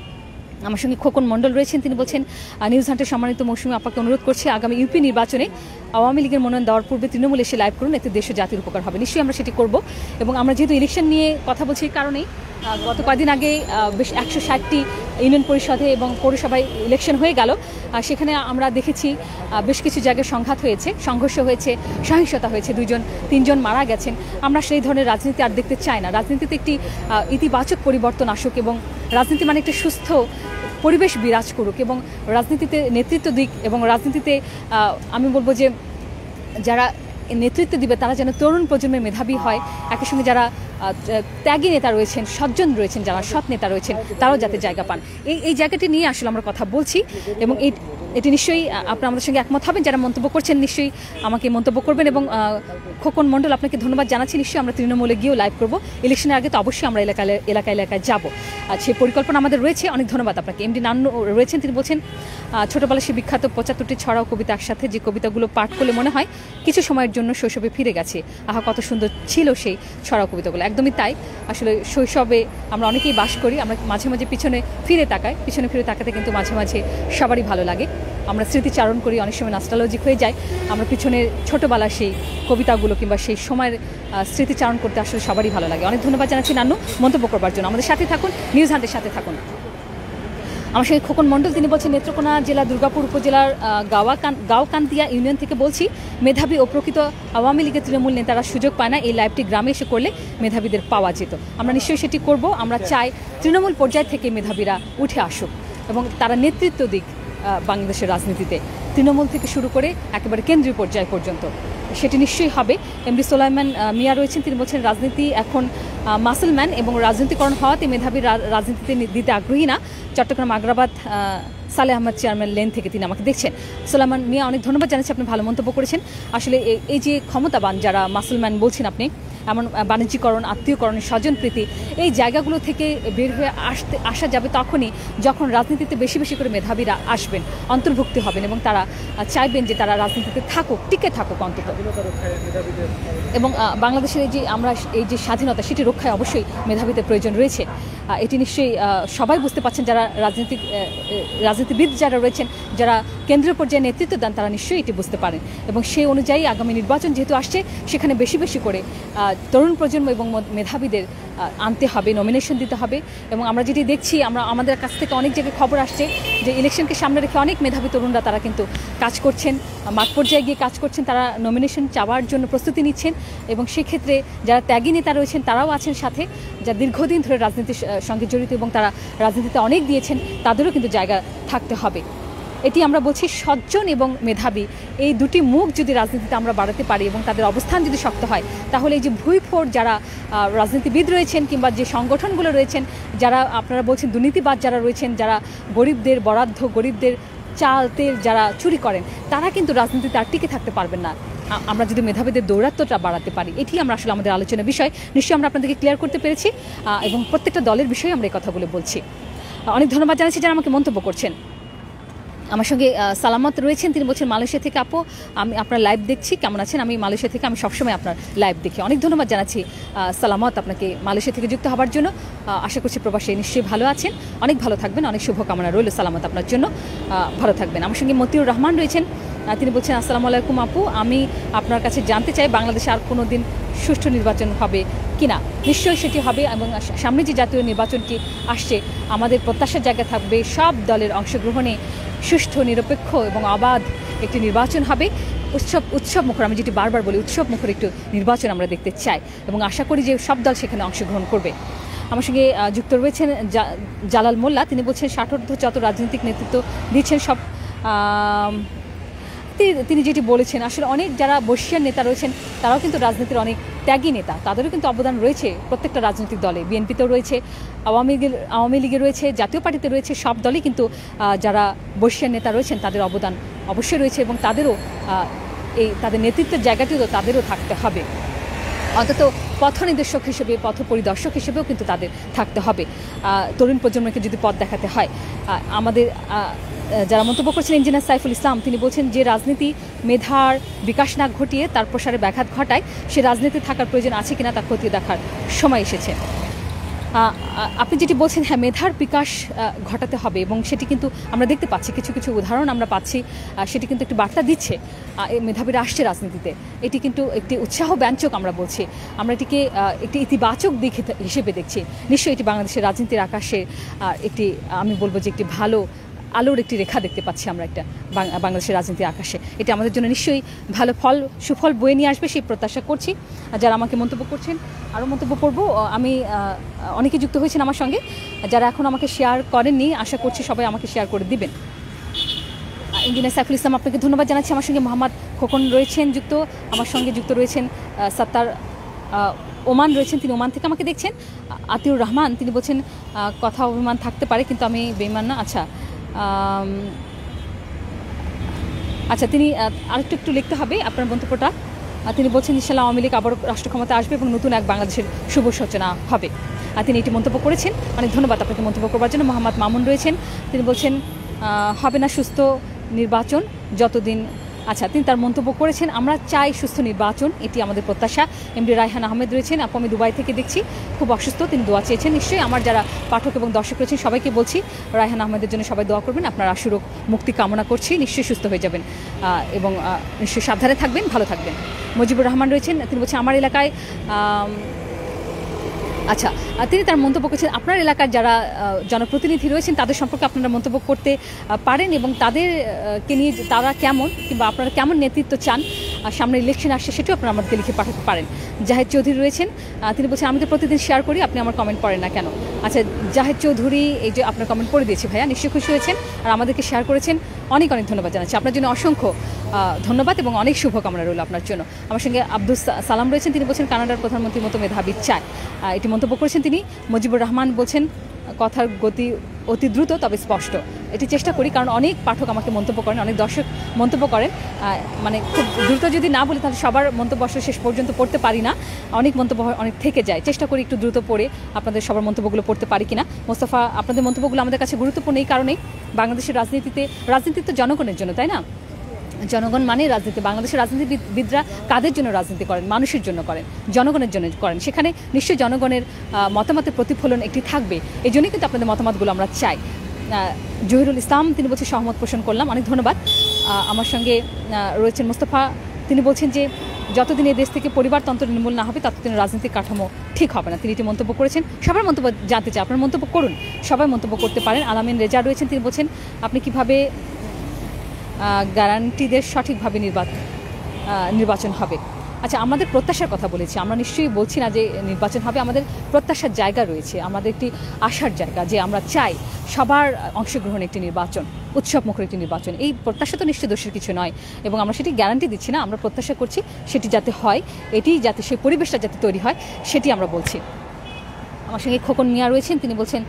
আমার সঙ্গে খোকন মণ্ডল রয়েছেন, তিনি বলছেন নিউজ হান্টের সম্মানিত মৌসুমী আপাকে অনুরোধ করছি আগামী ইউপি নির্বাচনে আওয়ামী লীগের মনোনয়ন দেওয়ার পূর্বে তৃণমূল এসে লাইভ করুন, এতে দেশ ও জাতির উপকার হবে। নিশ্চয়ই আমরা সেটি করব এবং আমরা যেহেতু ইলেকশন নিয়ে কথা বলছি, এই কারণেই গত কয়েকদিন আগে বেশ একশো ষাটটি ইউনিয়ন পরিষদে এবং পৌরসভায় ইলেকশন হয়ে গেল। সেখানে আমরা দেখেছি বেশ কিছু জায়গায় সংঘাত হয়েছে, সংঘর্ষ হয়েছে, সহিংসতা হয়েছে, দুইজন তিনজন মারা গেছেন। আমরা সেই ধরনের রাজনীতি আর দেখতে চাই না। রাজনীতিতে একটি ইতিবাচক পরিবর্তন আসুক এবং রাজনীতি মানে একটা সুস্থ পরিবেশ বিরাজ করুক এবং রাজনীতিতে নেতৃত্ব দিক এবং রাজনীতিতে আমি বলবো যে যারা নেতৃত্ব দিবে তারা যেন তরুণ প্রজন্মের মেধাবী হয়। একই সঙ্গে যারা ত্যাগী নেতা রয়েছেন, সজ্জন রয়েছেন, যারা সৎ নেতা রয়েছেন, তারাও যাতে জায়গা পান, এই এই জায়গাটি নিয়ে আসলে আমরা কথা বলছি এবং এই এটি নিশ্চয়ই আপনারা আমাদের সঙ্গে একমত হবেন। যারা মন্তব্য করছেন নিশ্চয়ই আমাকে মন্তব্য করবেন এবং খোকন মণ্ডল আপনাকে ধন্যবাদ জানাচ্ছি। নিশ্চয়ই আমরা তৃণমূলে গিয়েও লাইভ করব। ইলেকশনের আগে তো অবশ্যই আমরা এলাকায় এলাকায় এলাকায় যাবো, সেই পরিকল্পনা আমাদের রয়েছে। অনেক ধন্যবাদ আপনাকে। এমডি নান্নু রয়েছেন, তিনি বলছেন ছোটবেলায় সে বিখ্যাত পঁচাত্তরটি ছড়া ও কবিতা একসাথে, যে কবিতাগুলো পাঠ করলে মনে হয় কিছু সময়ের জন্য শৈশবে ফিরে গেছে। আহা, কত সুন্দর ছিল সেই ছড়া কবিতাগুলো। একদমই তাই। আসলে শৈশবে আমরা অনেকেই বাস করি, আমরা মাঝে মাঝে পিছনে ফিরে তাকাই, পিছনে ফিরে তাকাতে কিন্তু মাঝে মাঝে সবারই ভালো লাগে। আমরা স্মৃতিচারণ করি, অনেক সময় নস্টালজিক হয়ে যায়। আমরা পিছনের ছোটোবেলার সেই কবিতাগুলো কিংবা সেই সময়ের স্মৃতিচারণ করতে আসলে সবারই ভালো লাগে। অনেক ধন্যবাদ জানাচ্ছি নান্নু মন্তব্য করবার জন্য। আমাদের সাথে থাকুন, নিউজ হান্টের সাথে থাকুন। আমার সঙ্গে খোকন মণ্ডল, তিনি বলছেন নেত্রকোনা জেলা দুর্গাপুর উপজেলার গাওয়াকান গাঁওকান্দিয়া ইউনিয়ন থেকে বলছি, মেধাবী ও প্রকৃত আওয়ামী লীগের তৃণমূল নেতারা সুযোগ পায় না। এই লাইভটি গ্রামে এসে করলে মেধাবীদের পাওয়া যেত। আমরা নিশ্চয়ই সেটি করব। আমরা চাই তৃণমূল পর্যায় থেকে মেধাবীরা উঠে আসুক এবং তারা নেতৃত্ব দিক বাংলাদেশের রাজনীতিতে, তৃণমূল থেকে শুরু করে একেবারে কেন্দ্রীয় পর্যায় পর্যন্ত। সেটি নিশ্চয়ই হবে। এমডি সোলাইমান মিয়া রয়েছেন, তিনি বলছেন রাজনীতি এখন মাসলম্যান এবং রাজনীতিকরণ হওয়াতে মেধাবী রাজনীতিতে দিতে আগ্রহী না। চট্টগ্রাম আগ্রাবাদ সালেহ আহমদ চেয়ারম্যান লেন থেকে তিনি আমাকে দেখছেন। সোলাইমান মিয়া, অনেক ধন্যবাদ জানাচ্ছি, আপনি ভালো মন্তব্য করেছেন। আসলে এই যে ক্ষমতাবান যারা মাসলম্যান বলছেন আপনি, এমন বাণিজ্যিকরণ, আত্মীয়করণ, স্বজনপ্রীতি, এই জায়গাগুলো থেকে বের হয়ে আসতে আসা যাবে তখনই যখন রাজনীতিতে বেশি বেশি করে মেধাবীরা আসবেন, অন্তর্ভুক্তি হবেন এবং তারা চাইবেন যে তারা রাজনীতিতে থাকুক, টিকে থাকুক অন্তত। এবং বাংলাদেশের এই যে আমরা এই যে স্বাধীনতা, সেটি রক্ষায় অবশ্যই মেধাবীদের প্রয়োজন রয়েছে। এটি নিশ্চয়ই সবাই বুঝতে পারছেন, যারা রাজনীতিক রাজনীতিবিদ যারা রয়েছেন, যারা কেন্দ্রীয় পর্যায়ে নেতৃত্ব দেন, তারা নিশ্চয়ই এটি বুঝতে পারেন এবং সেই অনুযায়ী আগামী নির্বাচন যেহেতু আসছে, সেখানে বেশি বেশি করে তরুণ প্রজন্ম এবং মেধাবীদের আনতে হবে, নমিনেশন দিতে হবে। এবং আমরা যেটি দেখছি, আমরা আমাদের কাছ থেকে অনেক জায়গায় খবর আসছে যে ইলেকশনকে সামনে রেখে অনেক মেধাবী তরুণরা তারা কিন্তু কাজ করছেন, মাঠ পর্যায়ে গিয়ে কাজ করছেন, তারা নমিনেশন চাওয়ার জন্য প্রস্তুতি নিচ্ছেন এবং সেক্ষেত্রে যারা ত্যাগী নেতা রয়েছেন তারাও আছেন সাথে, যা দীর্ঘদিন ধরে রাজনীতির সঙ্গে জড়িত এবং তারা রাজনীতিতে অনেক দিয়েছেন, তাদেরও কিন্তু জায়গা থাকতে হবে। এটি আমরা বলছি সজ্জন এবং মেধাবী এই দুটি মুখ যদি রাজনীতিতে আমরা বাড়াতে পারি এবং তাদের অবস্থান যদি শক্ত হয়, তাহলে এই যে ভুইফোড় যারা রাজনীতিবিদ রয়েছেন কিংবা যে সংগঠনগুলো রয়েছেন, যারা আপনারা বলছেন দুর্নীতিবাদ যারা রয়েছেন, যারা গরিবদের বরাদ্দ, গরিবদের চাল তেল যারা চুরি করেন, তারা কিন্তু রাজনীতিতে আর টিকে থাকতে পারবেন না আমরা যদি মেধাবীদের দৌরাত্ম্যটা বাড়াতে পারি। এটি আমরা আসলে আমাদের আলোচনার বিষয়। নিশ্চয়ই আমরা আপনাদেরকে ক্লিয়ার করতে পেরেছি এবং প্রত্যেকটা দলের বিষয়ে আমরা এই কথাগুলো বলছি। অনেক ধন্যবাদ জানাচ্ছি যারা আমাকে মন্তব্য করছেন। আমার সঙ্গে সালামত রয়েছেন, তিনি বলছেন মালয়েশিয়া থেকে আপু আমি আপনার লাইভ দেখছি, কেমন আছেন? আমি মালয়েশিয়া থেকে, আমি সবসময় আপনার লাইভ দেখি। অনেক ধন্যবাদ জানাচ্ছি সালামত আপনাকে মালয়েশিয়া থেকে যুক্ত হওয়ার জন্য। আশা করছি প্রবাসে নিশ্চয়ই ভালো আছেন, অনেক ভালো থাকবেন, অনেক শুভকামনা রইল সালামত আপনার জন্য, ভালো থাকবেন। আমার সঙ্গে মতিউর রহমান রয়েছেন, তিনি বলছেন আসসালামু আলাইকুম আপু, আমি আপনার কাছে জানতে চাই বাংলাদেশে আর কোনো দিন সুষ্ঠু নির্বাচন হবে কিনা? নিশ্চয়ই সেটি হবে এবং সামনে যে জাতীয় নির্বাচনটি আসছে আমাদের প্রত্যাশার জায়গা থাকবে সব দলের অংশগ্রহণে সুষ্ঠু নিরপেক্ষ এবং অবাধ একটি নির্বাচন হবে। উৎসব উৎসব মুখর, আমি যেটি বারবার বলি, উৎসব মুখর একটু নির্বাচন আমরা দেখতে চাই এবং আশা করি যে সব দল সেখানে অংশগ্রহণ করবে। আমার সঙ্গে যুক্ত রয়েছেন জালাল মোল্লা, তিনি বলছেন ষাটোর্ধ্ব যত রাজনৈতিক নেতৃত্ব দিচ্ছেন সব, তিনি যেটি বলেছেন আসলে অনেক যারা বর্ষিয়ান নেতা রয়েছেন তারাও কিন্তু রাজনীতির অনেক ত্যাগী নেতা, তাদেরও কিন্তু অবদান রয়েছে প্রত্যেকটা রাজনৈতিক দলে। বিএনপিতেও রয়েছে, আওয়ামী লীগের আওয়ামী লীগে রয়েছে, জাতীয় পার্টিতে রয়েছে, সব দলই কিন্তু যারা বর্ষিয়ান নেতা রয়েছেন তাদের অবদান অবশ্যই রয়েছে এবং তাদেরও এই তাদের নেতৃত্বের জায়গাটিও তো তাদেরও থাকতে হবে, অন্তত পথ নির্দেশক হিসেবে, পথ পরিদর্শক হিসেবেও কিন্তু তাদের থাকতে হবে তরুণ প্রজন্মকে যদি পথ দেখাতে হয়। আমাদের যারা মন্তব্য করছেন ইঞ্জিনিয়ার সাইফুল ইসলাম, তিনি বলছেন যে রাজনীতি মেধার বিকাশ না ঘটিয়ে তার প্রসারে ব্যাঘাত ঘটায় সে রাজনীতি থাকার প্রয়োজন আছে কিনা তা খতিয়ে দেখার সময় এসেছে। আপনি যেটি বলছেন হ্যাঁ মেধার বিকাশ ঘটাতে হবে এবং সেটি কিন্তু আমরা দেখতে পাচ্ছি, কিছু কিছু উদাহরণ আমরা পাচ্ছি, সেটি কিন্তু একটি বার্তা দিচ্ছে মেধাবীরা আসছে রাজনীতিতে। এটি কিন্তু একটি উৎসাহ ব্যঞ্জক, আমরা বলছি, আমরা এটিকে একটি ইতিবাচক দিক হিসেবে দেখছি। নিশ্চয়ই এটি বাংলাদেশের রাজনীতির আকাশে একটি, আমি বলবো যে একটি ভালো আলোর একটি রেখা দেখতে পাচ্ছি আমরা একটা বাংলাদেশের রাজনীতির আকাশে। এটা আমাদের জন্য নিশ্চয়ই ভালো ফল সুফল বয়ে নিয়ে আসবে সেই প্রত্যাশা করছি। যারা আমাকে মন্তব্য করছেন আরও মন্তব্য করব, আমি অনেকে যুক্ত হয়েছেন আমার সঙ্গে, যারা এখন আমাকে শেয়ার করেননি আশা করছি সবাই আমাকে শেয়ার করে দিবেন। ইঞ্জিনিয়ার সাইফুল ইসলাম আপনাকে ধন্যবাদ জানাচ্ছি। আমার সঙ্গে মোহাম্মদ খোকন রয়েছেন যুক্ত, আমার সঙ্গে যুক্ত রয়েছেন সাত্তার ওমান রয়েছেন, তিনি ওমান থেকে আমাকে দেখছেন। আতিউর রহমান তিনি বলছেন কথা অভিমান থাকতে পারে কিন্তু আমি বেঈমান না। আচ্ছা আচ্ছা তিনি আরেকটু একটু লিখতে হবে আপনার মন্তব্যটা। তিনি বলছেন ইনশাআল্লাহ আওয়ামী লীগ আবারও রাষ্ট্র ক্ষমতা আসবে এবং নতুন এক বাংলাদেশের শুভ সূচনা হবে। তিনি এটি মন্তব্য করেছেন, অনেক ধন্যবাদ আপনাকে মন্তব্য করবার জন্য। মোহাম্মদ মামুন রয়েছেন, তিনি বলছেন হবে না সুস্থ নির্বাচন যতদিন, আচ্ছা তিনি তার মন্তব্য করেছেন আমরা চাই সুস্থ নির্বাচন, এটি আমাদের প্রত্যাশা। এমডি রায়হান আহমেদ রয়েছেন, আপু আমি দুবাই থেকে দেখছি, খুব অসুস্থ, তিনি দোয়া চেয়েছেন। নিশ্চয়ই আমার যারা পাঠক এবং দর্শক রয়েছেন সবাইকে বলছি রায়হান আহমেদের জন্য সবাই দোয়া করবেন, আপনার আশুরোগ মুক্তি কামনা করছি, নিশ্চয়ই সুস্থ হয়ে যাবেন এবং নিশ্চয়ই সাবধানে থাকবেন, ভালো থাকবেন। মুজিবুর রহমান রয়েছেন, তিনি বলছেন আমার এলাকায়, আচ্ছা তিনি তার মন্তব্য করছেন আপনার এলাকার যারা জনপ্রতিনিধি রয়েছেন তাদের সম্পর্কে আপনারা মন্তব্য করতে পারেন এবং তাদেরকে নিয়ে তারা কেমন কিংবা আপনারা কেমন নেতৃত্ব চান, সামনে ইলেকশন আসছে সেটাও আপনারা আমাদেরকে লিখে পাঠাতে পারেন। জাহেদ চৌধুরী রয়েছেন, তিনি বলছেন আমি তো প্রতিদিন শেয়ার করি, আপনি আমার কমেন্ট পড়েন না কেন? আচ্ছা জাহেদ চৌধুরী এই যে আপনার কমেন্ট পড়ে দিয়েছি ভাইয়া, নিশ্চয়ই খুশি হয়েছেন আর আমাদেরকে শেয়ার করেছেন, অনেক অনেক ধন্যবাদ জানাচ্ছি আপনার জন্য, অসংখ্য ধন্যবাদ এবং অনেক শুভকামনা রইল আপনার জন্য। আমার সঙ্গে আব্দুল সালাম রয়েছেন, তিনি বলছেন কানাডার প্রধানমন্ত্রীর মতো মেধাবী চায়, এটি মন্তব্য করেছেন তিনি। মুজিবুর রহমান বলছেন কথার গতি অতি দ্রুত তবে স্পষ্ট, এটি চেষ্টা করি কারণ অনেক পাঠক আমাকে মন্তব্য করেন, অনেক দর্শক মন্তব্য করেন, মানে খুব দ্রুত যদি না বলি তাহলে সবার মন্তব্য আসলে শেষ পর্যন্ত পড়তে পারি না, অনেক মন্তব্য অনেক থেকে যায়, চেষ্টা করি একটু দ্রুত পড়ে আপনাদের সবার মন্তব্যগুলো পড়তে পারি কিনা। মোস্তফা আপনাদের মন্তব্যগুলো আমাদের কাছে গুরুত্বপূর্ণ এই কারণেই বাংলাদেশের রাজনীতিতে, রাজনীতি তো জনগণের জন্য তাই না, জনগণ মানে রাজনীতি, বাংলাদেশের রাজনীতিবিদরা কাদের জন্য রাজনীতি করেন? মানুষের জন্য করেন, জনগণের জন্য করেন, সেখানে নিশ্চয়ই জনগণের মতামতের প্রতিফলন একটি থাকবে, এই জন্যই কিন্তু আপনাদের মতামতগুলো আমরা চাই। জহিরুল ইসলাম তিনি বলছেন সহমত পোষণ করলাম, অনেক ধন্যবাদ। আমার সঙ্গে রয়েছেন মোস্তফা, তিনি বলছেন যে যতদিন এই দেশ থেকে পরিবারতন্ত্র নির্মূল না হবে ততদিন রাজনৈতিক কাঠামো ঠিক হবে না, তিনি এটি মন্তব্য করেছেন। সবার মন্তব্য জানতে চাই, আপনার মন্তব্য করুন, সবাই মন্তব্য করতে পারেন। আলামিন রেজা রয়েছেন, তিনি বলছেন আপনি কিভাবে গ্যারান্টিদের সঠিকভাবে নির্বাচন নির্বাচন হবে? আচ্ছা, আমাদের প্রত্যাশার কথা বলেছি, আমরা নিশ্চয়ই বলছি না যে নির্বাচন হবে। আমাদের প্রত্যাশার জায়গা রয়েছে, আমাদের একটি আশার জায়গা যে আমরা চাই সবার অংশগ্রহণ একটি নির্বাচন, উৎসব মুখর একটি নির্বাচন। এই প্রত্যাশা তো নিশ্চয়ই দোষের কিছু নয় এবং আমরা সেটি গ্যারান্টি দিচ্ছি না, আমরা প্রত্যাশা করছি সেটি যাতে হয়, এটি যাতে সেই পরিবেশটা যাতে তৈরি হয় সেটি আমরা বলছি। আমার সঙ্গে খোকন মিয়া রয়েছেন, তিনি বলছেন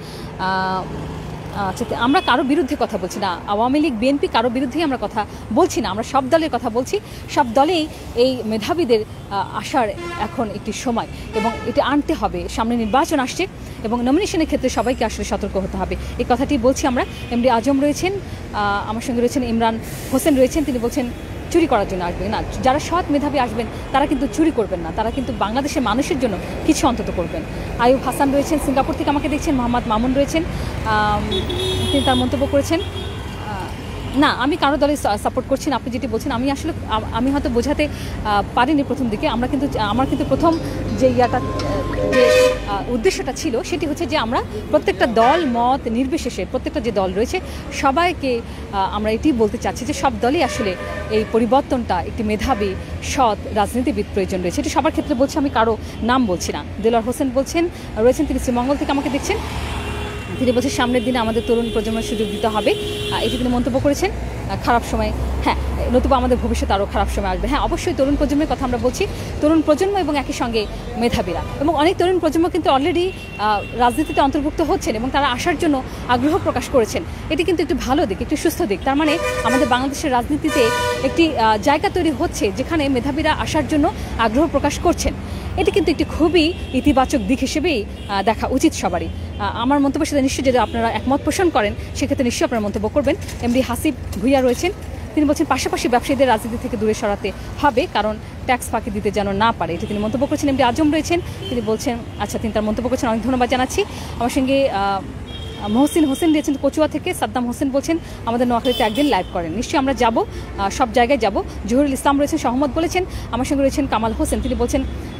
আচ্ছা, আমরা কারো বিরুদ্ধে কথা বলছি না, আওয়ামী লীগ বিএনপি কারো বিরুদ্ধেই আমরা কথা বলছি না, আমরা সব দলের কথা বলছি। সব দলেই এই মেধাবীদের আসার এখন একটি সময় এবং এটি আনতে হবে। সামনে নির্বাচন আসছে এবং নমিনেশনের ক্ষেত্রে সবাইকে আসলে সতর্ক হতে হবে, এই কথাটি বলছি আমরা। এমডি আজম রয়েছেন, আমার সঙ্গে রয়েছেন ইমরান হোসেন রয়েছেন, তিনি বলছেন চুরি করার জন্য আসবেন না, যারা সৎ মেধাবী আসবেন তারা কিন্তু চুরি করবেন না, তারা কিন্তু বাংলাদেশের মানুষের জন্য কিছু অন্তত করবেন। আয়ুব হাসান রয়েছেন, সিঙ্গাপুর থেকে আমাকে দেখছেন। মোহাম্মদ মামুন রয়েছেন, তিনি তার মন্তব্য করেছেন না আমি কারো দলে সাপোর্ট করছি না। আপনি যেটি বলছেন আমি আসলে আমি হয়তো বোঝাতে পারিনি প্রথম দিকে। আমরা কিন্তু আমার কিন্তু প্রথম যে ইয়াটা যে উদ্দেশ্যটা ছিল সেটি হচ্ছে যে আমরা প্রত্যেকটা দল মত নির্বিশেষে প্রত্যেকটা যে দল রয়েছে সবাইকে আমরা এটি বলতে চাচ্ছি যে সব দলই আসলে এই পরিবর্তনটা একটি মেধাবী সৎ রাজনীতিবিদ প্রয়োজন রয়েছে, এটি সবার ক্ষেত্রে বলছি, আমি কারো নাম বলছি না। দেলোয়ার হোসেন বলছেন রয়েছেন, তিনি শ্রীমঙ্গল থেকে আমাকে দেখছেন, তিনি বলছেন সামনের দিনে আমাদের তরুণ প্রজন্মের সুযোগ দিতে হবে, এটি তিনি মন্তব্য করেছেন। খারাপ সময়, হ্যাঁ, নতুবা আমাদের ভবিষ্যতে আরও খারাপ সময় আসবে। হ্যাঁ, অবশ্যই তরুণ প্রজন্মের কথা আমরা বলছি, তরুণ প্রজন্ম এবং একই সঙ্গে মেধাবীরা, এবং অনেক তরুণ প্রজন্ম কিন্তু অলরেডি রাজনীতিতে অন্তর্ভুক্ত হচ্ছেন এবং তারা আসার জন্য আগ্রহ প্রকাশ করেছেন। এটি কিন্তু একটি ভালো দিক, একটি সুস্থ দিক। তার মানে আমাদের বাংলাদেশের রাজনীতিতে একটি জায়গা তৈরি হচ্ছে যেখানে মেধাবীরা আসার জন্য আগ্রহ প্রকাশ করছেন। এটি কিন্তু একটি খুবই ইতিবাচক দিক হিসেবেই দেখা উচিত সবারই। আমার মন্তব্যের সাথে নিশ্চয়ই যদি আপনারা একমত পোষণ করেন সেক্ষেত্রে নিশ্চয়ই আপনারা মন্তব্য করবেন। এমডি হাসিব ভুইয়া রয়েছেন, তিনি বলছেন পাশাপাশি ব্যবসায়ীদের রাজনীতি থেকে দূরে সরাতে হবে কারণ ট্যাক্স ফাঁকি দিতে যেন না পারে, এটি তিনি মন্তব্য করছেন। এমডি আজম রয়েছেন, তিনি বলছেন আচ্ছা তিনি তার মন্তব্য করছেন, অনেক ধন্যবাদ জানাচ্ছি। আমার সঙ্গে মহসিন হোসেন দিয়েছেন কচুয়া থেকে। সাদ্দাম হোসেন বলছেন আমাদের নোয়াখালীতে একদিন লাইভ করেন, নিশ্চয়ই আমরা যাব, সব জায়গায় যাব। জহুরুল ইসলাম রয়েছেন, সহমত বলেছেন। আমার সঙ্গে রয়েছেন কামাল হোসেন, তিনি বলছেন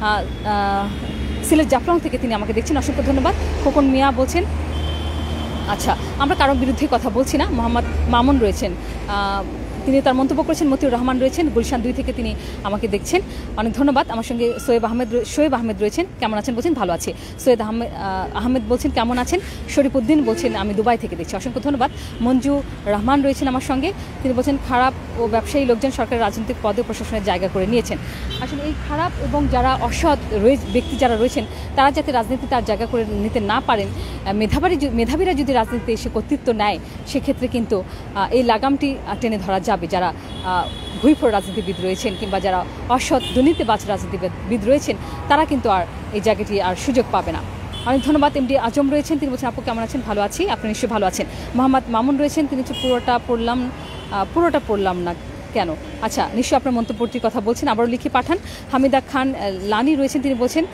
সিলেট জাফলং থেকে তিনি আমাকে দেখছেন, অসংখ্য ধন্যবাদ। খোকন মিয়া বলছেন আচ্ছা আমরা কারোর বিরুদ্ধে কথা বলছি না। মোহাম্মদ মামুন রয়েছেন, তিনি তার মন্তব্য করেছেন। মতিউর রহমান রয়েছেন গুলশান দুই থেকে, তিনি আমাকে দেখছেন, অনেক ধন্যবাদ। আমার সঙ্গে সোয়েব আহমেদ শোয়েব আহমেদ রয়েছেন, কেমন আছেন বলছেন ভালো আছে। সৈয়দ আহমেদ আহমেদ বলছেন কেমন আছেন। শরীফ উদ্দিন বলছেন আমি দুবাই থেকে দেখছি, অসংখ্য ধন্যবাদ। মঞ্জু রহমান রয়েছেন আমার সঙ্গে, তিনি বলছেন খারাপ ও ব্যবসায়ী লোকজন সরকারের রাজনৈতিক পদে প্রশাসনের জায়গা করে নিয়েছেন। আসলে এই খারাপ এবং যারা অসৎ ব্যক্তি যারা রয়েছেন তারা যাতে রাজনীতি তার জায়গা করে নিতে না পারেন, মেধাবী মেধাবীরা যদি রাজনীতিতে এসে কর্তৃত্ব নেয় সেক্ষেত্রে কিন্তু এই লাগামটি টেনে ধরা যাবে। যারা ভুইফোর রাজনীতিবিদ রয়েছেন কিংবা যারা অসৎ দুর্নীতিবাজ রাজনীতিবিদ রয়েছেন তারা কিন্তু আর এই জায়গাটি আর সুযোগ পাবে না। অনেক ধন্যবাদ। এমডি আজম রয়েছেন, তিনি বলছেন আপু কেমন আছেন, ভালো আছি, আপনি নিশ্চয়ই ভালো আছেন। মোহাম্মদ মামুন রয়েছেন, তিনি হচ্ছে পুরোটা পড়লাম পুরোটা পড়লাম না কেন, আচ্ছা নিশ্চয়ই আপনার মন্তব্যটির কথা বলছেন, আবারও লিখে পাঠান। হামিদা খান লানি রয়েছেন, তিনি বলছেন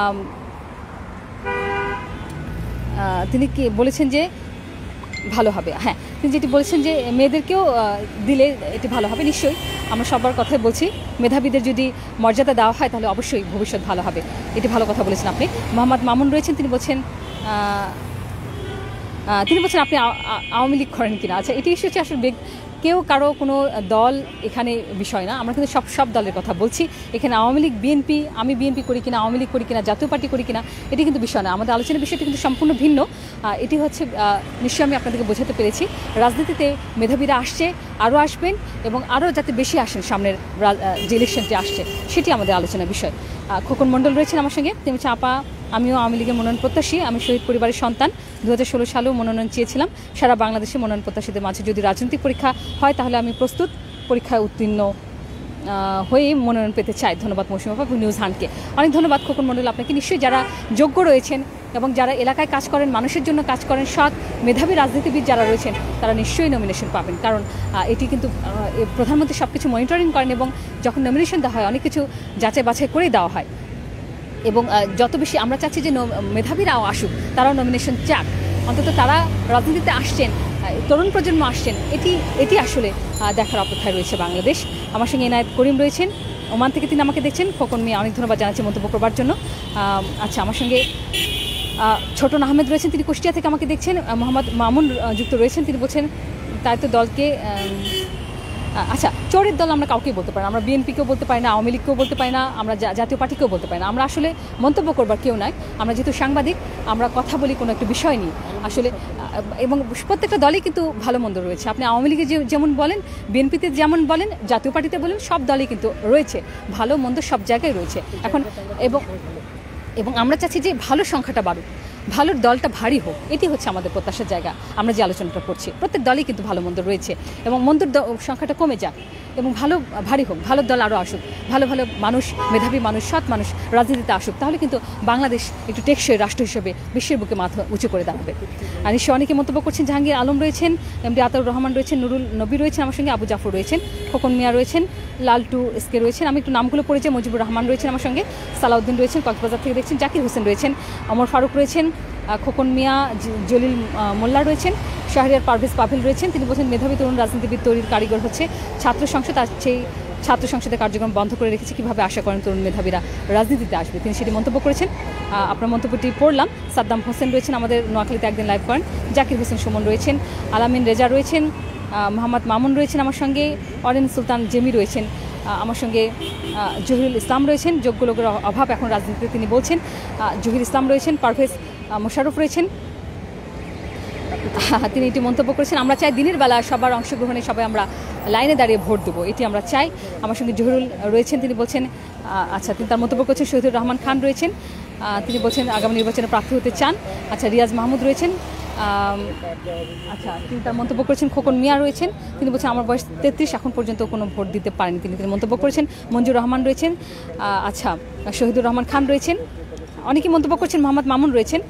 তিনি কি বলেছেন যে ভালো হবে, হ্যাঁ তিনি যেটি বলেছেন যে মেয়েদেরকেও দিলে এটি ভালো হবে। নিশ্চয়ই আমরা সবার কথাই বলছি, মেধাবীদের যদি মর্যাদা দেওয়া হয় তাহলে অবশ্যই ভবিষ্যৎ ভালো হবে, এটি ভালো কথা বলেছেন আপনি। মোহাম্মদ মামুন রয়েছেন, তিনি বলছেন তিনি বলছেন আপনি আওয়ামী লীগ করেন কিনা। আচ্ছা এটি হচ্ছে আসলে কেউ কারো কোনো দল এখানে বিষয় না, আমরা কিন্তু সব সব দলের কথা বলছি। এখানে আওয়ামী লীগ বিএনপি, আমি বিএনপি করি কিনা, আওয়ামী লীগ করি কিনা, জাতীয় পার্টি করি কিনা, এটি কিন্তু বিষয় না। আমাদের আলোচনার বিষয়টি কিন্তু সম্পূর্ণ ভিন্ন। এটি হচ্ছে নিশ্চয়ই আমি আপনাদেরকে বোঝাতে পেরেছি, রাজনীতিতে মেধাবীরা আসছে, আরও আসবেন এবং আরও যাতে বেশি আসেন সামনের যে ইলেকশনটি আসছে সেটি আমাদের আলোচনার বিষয়। খোকন মণ্ডল রয়েছেন আমার সঙ্গে, তিনি হচ্ছে আপা আমিও আওয়ামী লীগের মনোনয়ন প্রত্যাশী, আমি শহীদ পরিবারের সন্তান, দু হাজার ষোলো সালেও মনোনয়ন চেয়েছিলাম। সারা বাংলাদেশে মনোনয়ন প্রত্যাশীদের মাঝে যদি রাজনৈতিক পরীক্ষা হয় তাহলে আমি প্রস্তুত, পরীক্ষায় উত্তীর্ণ হয়ে মনোনয়ন পেতে চাই। ধন্যবাদ মৌসুমি আপা, নিউজ হান্টকে অনেক ধন্যবাদ। খোকন মণ্ডল আপনাকে, নিশ্চয়ই যারা যোগ্য রয়েছেন এবং যারা এলাকায় কাজ করেন, মানুষের জন্য কাজ করেন, সৎ মেধাবী রাজনীতিবিদ যারা রয়েছেন তারা নিশ্চয়ই নমিনেশন পাবেন, কারণ এটি কিন্তু প্রধানমন্ত্রী সব কিছু মনিটরিং করেন এবং যখন নমিনেশন দেওয়া হয় অনেক কিছু যাচাই বাছাই করেই দেওয়া হয় এবং যত বেশি আমরা চাচ্ছি যে মেধাবীরাও আসুক, তারাও নমিনেশন চাক, অন্তত তারা রাজনীতিতে আসছেন, তরুণ প্রজন্ম আসছেন, এটি এটি আসলে দেখার অপেক্ষায় রয়েছে বাংলাদেশ। আমার সঙ্গে এনায়েত করিম রয়েছেন, ওমান থেকে তিনি আমাকে দেখছেন। খোকন মিয়া অনেক ধন্যবাদ জানাচ্ছি মন্তব্য করবার জন্য। আচ্ছা আমার সঙ্গে ছোটন আহমেদ রয়েছেন, তিনি কুষ্টিয়া থেকে আমাকে দেখছেন। মোহাম্মদ মামুন যুক্ত রয়েছেন, তিনি বলছেন তাই তো দলকে আচ্ছা, চোরের দল আমরা কাউকেই বলতে পারি না, আমরা বিএনপিকেও বলতে পারি না, আওয়ামী লীগকেও বলতে পারি না, আমরা জাতীয় পার্টিকেও বলতে পারি না। আমরা আসলে মন্তব্য করবার কেউ নাই, আমরা যেহেতু সাংবাদিক আমরা কথা বলি কোনো একটা বিষয় নিয়ে আসলে, এবং প্রত্যেকটা দলই কিন্তু ভালো মন্দ রয়েছে। আপনি আওয়ামী লীগে যেমন বলেন, বিএনপিতে যেমন বলেন, জাতীয় পার্টিতে বলেন, সব দলই কিন্তু রয়েছে, ভালো মন্দ সব জায়গায় রয়েছে এখন। এবং এবং আমরা চাচ্ছি যে ভালো সংখ্যাটা বাড়ুক, ভালোর দলটা ভারী হোক, এটি হচ্ছে আমাদের প্রত্যাশার জায়গা। আমরা যে আলোচনাটা করছি প্রত্যেক দলই কিন্তু ভালো মন্দ রয়েছে, এবং মন্দর সংখ্যাটা কমে যাক এবং ভালো ভারী হোক, ভালো দল আরও আসুক, ভালো ভালো মানুষ, মেধাবী মানুষ, সৎ মানুষ রাজনীতিতে আসুক, তাহলে কিন্তু বাংলাদেশ একটু টেকসই রাষ্ট্র হিসেবে বিশ্বের বুকে মাথা উঁচু করে দাঁড়াবে। আর নিশ্চয় অনেকে মন্তব্য করছেন, জাহাঙ্গীর আলম রয়েছেন, এমডি আতাউর রহমান রয়েছেন, নুরুল নবী রয়েছেন আমার সঙ্গে, আবু জাফর রয়েছেন, খোকন মিয়া রয়েছেন, লালটু এসকে রয়েছেন, আমি একটু নামগুলো পড়েছি, মুজিবুর রহমান রয়েছেন আমার সঙ্গে, সালাউদ্দিন রয়েছেন, কক্সবাজার থেকে দেখছেন, জাকির হোসেন রয়েছেন, ওমর ফারুক রয়েছেন, খোকন মিয়া, জলিল মোল্লা রয়েছেন, শাহরিয়ার পারভেজ পাভিল রয়েছেন। তিনি বলছেন মেধাবী তরুণ রাজনীতিবিদ তৈরির কারিগর হচ্ছে ছাত্র সংসদ, আর সেই ছাত্র সংসদের কার্যক্রম বন্ধ করে রেখেছে, কীভাবে আশা করেন তরুণ মেধাবীরা রাজনীতিতে আসবে, তিনি সেটি মন্তব্য করেছেন। আপনার মন্তব্যটি পড়লাম। সাদ্দাম হোসেন রয়েছেন, আমাদের নোয়াখালীতে একদিন লাইভ করেন, জাকির হোসেন সুমন রয়েছেন, আলামিন রেজা রয়েছেন, মোহাম্মদ মামুন রয়েছেন আমার সঙ্গে, অরেন সুলতান জেমি রয়েছেন আমার সঙ্গে, জহিরুল ইসলাম রয়েছেন, যোগ্য লোকের অভাব এখন রাজনীতিতে তিনি বলছেন, জহির ইসলাম রয়েছেন, পারভেজ মোশাররফ রয়েছেন, তিনি এটি মন্তব্য করেছেন। আমরা চাই দিনের বেলা সবার অংশগ্রহণে সবাই আমরা লাইনে দাঁড়িয়ে ভোট দেবো, এটি আমরা চাই। আমার সঙ্গে জহিরুল রয়েছেন, তিনি বলছেন, আচ্ছা তিনি তার মন্তব্য করছেন। শহীদুর রহমান খান রয়েছেন, তিনি বলছেন আগামী নির্বাচনে প্রার্থী হতে চান। আচ্ছা, রিয়াজ মাহমুদ রয়েছেন, আচ্ছা তিনি তার মন্তব্য করেছেন। খোকন মিয়া রয়েছেন, তিনি বলছেন আমার বয়স তেত্রিশ, এখন পর্যন্ত কোনো ভোট দিতে পারেনি, তিনি তিনি মন্তব্য করেছেন। মঞ্জুর রহমান রয়েছেন, আচ্ছা শহীদুর রহমান খান রয়েছেন, অনেকেই মন্তব্য করছেন। মোহাম্মদ মামুন রয়েছেন,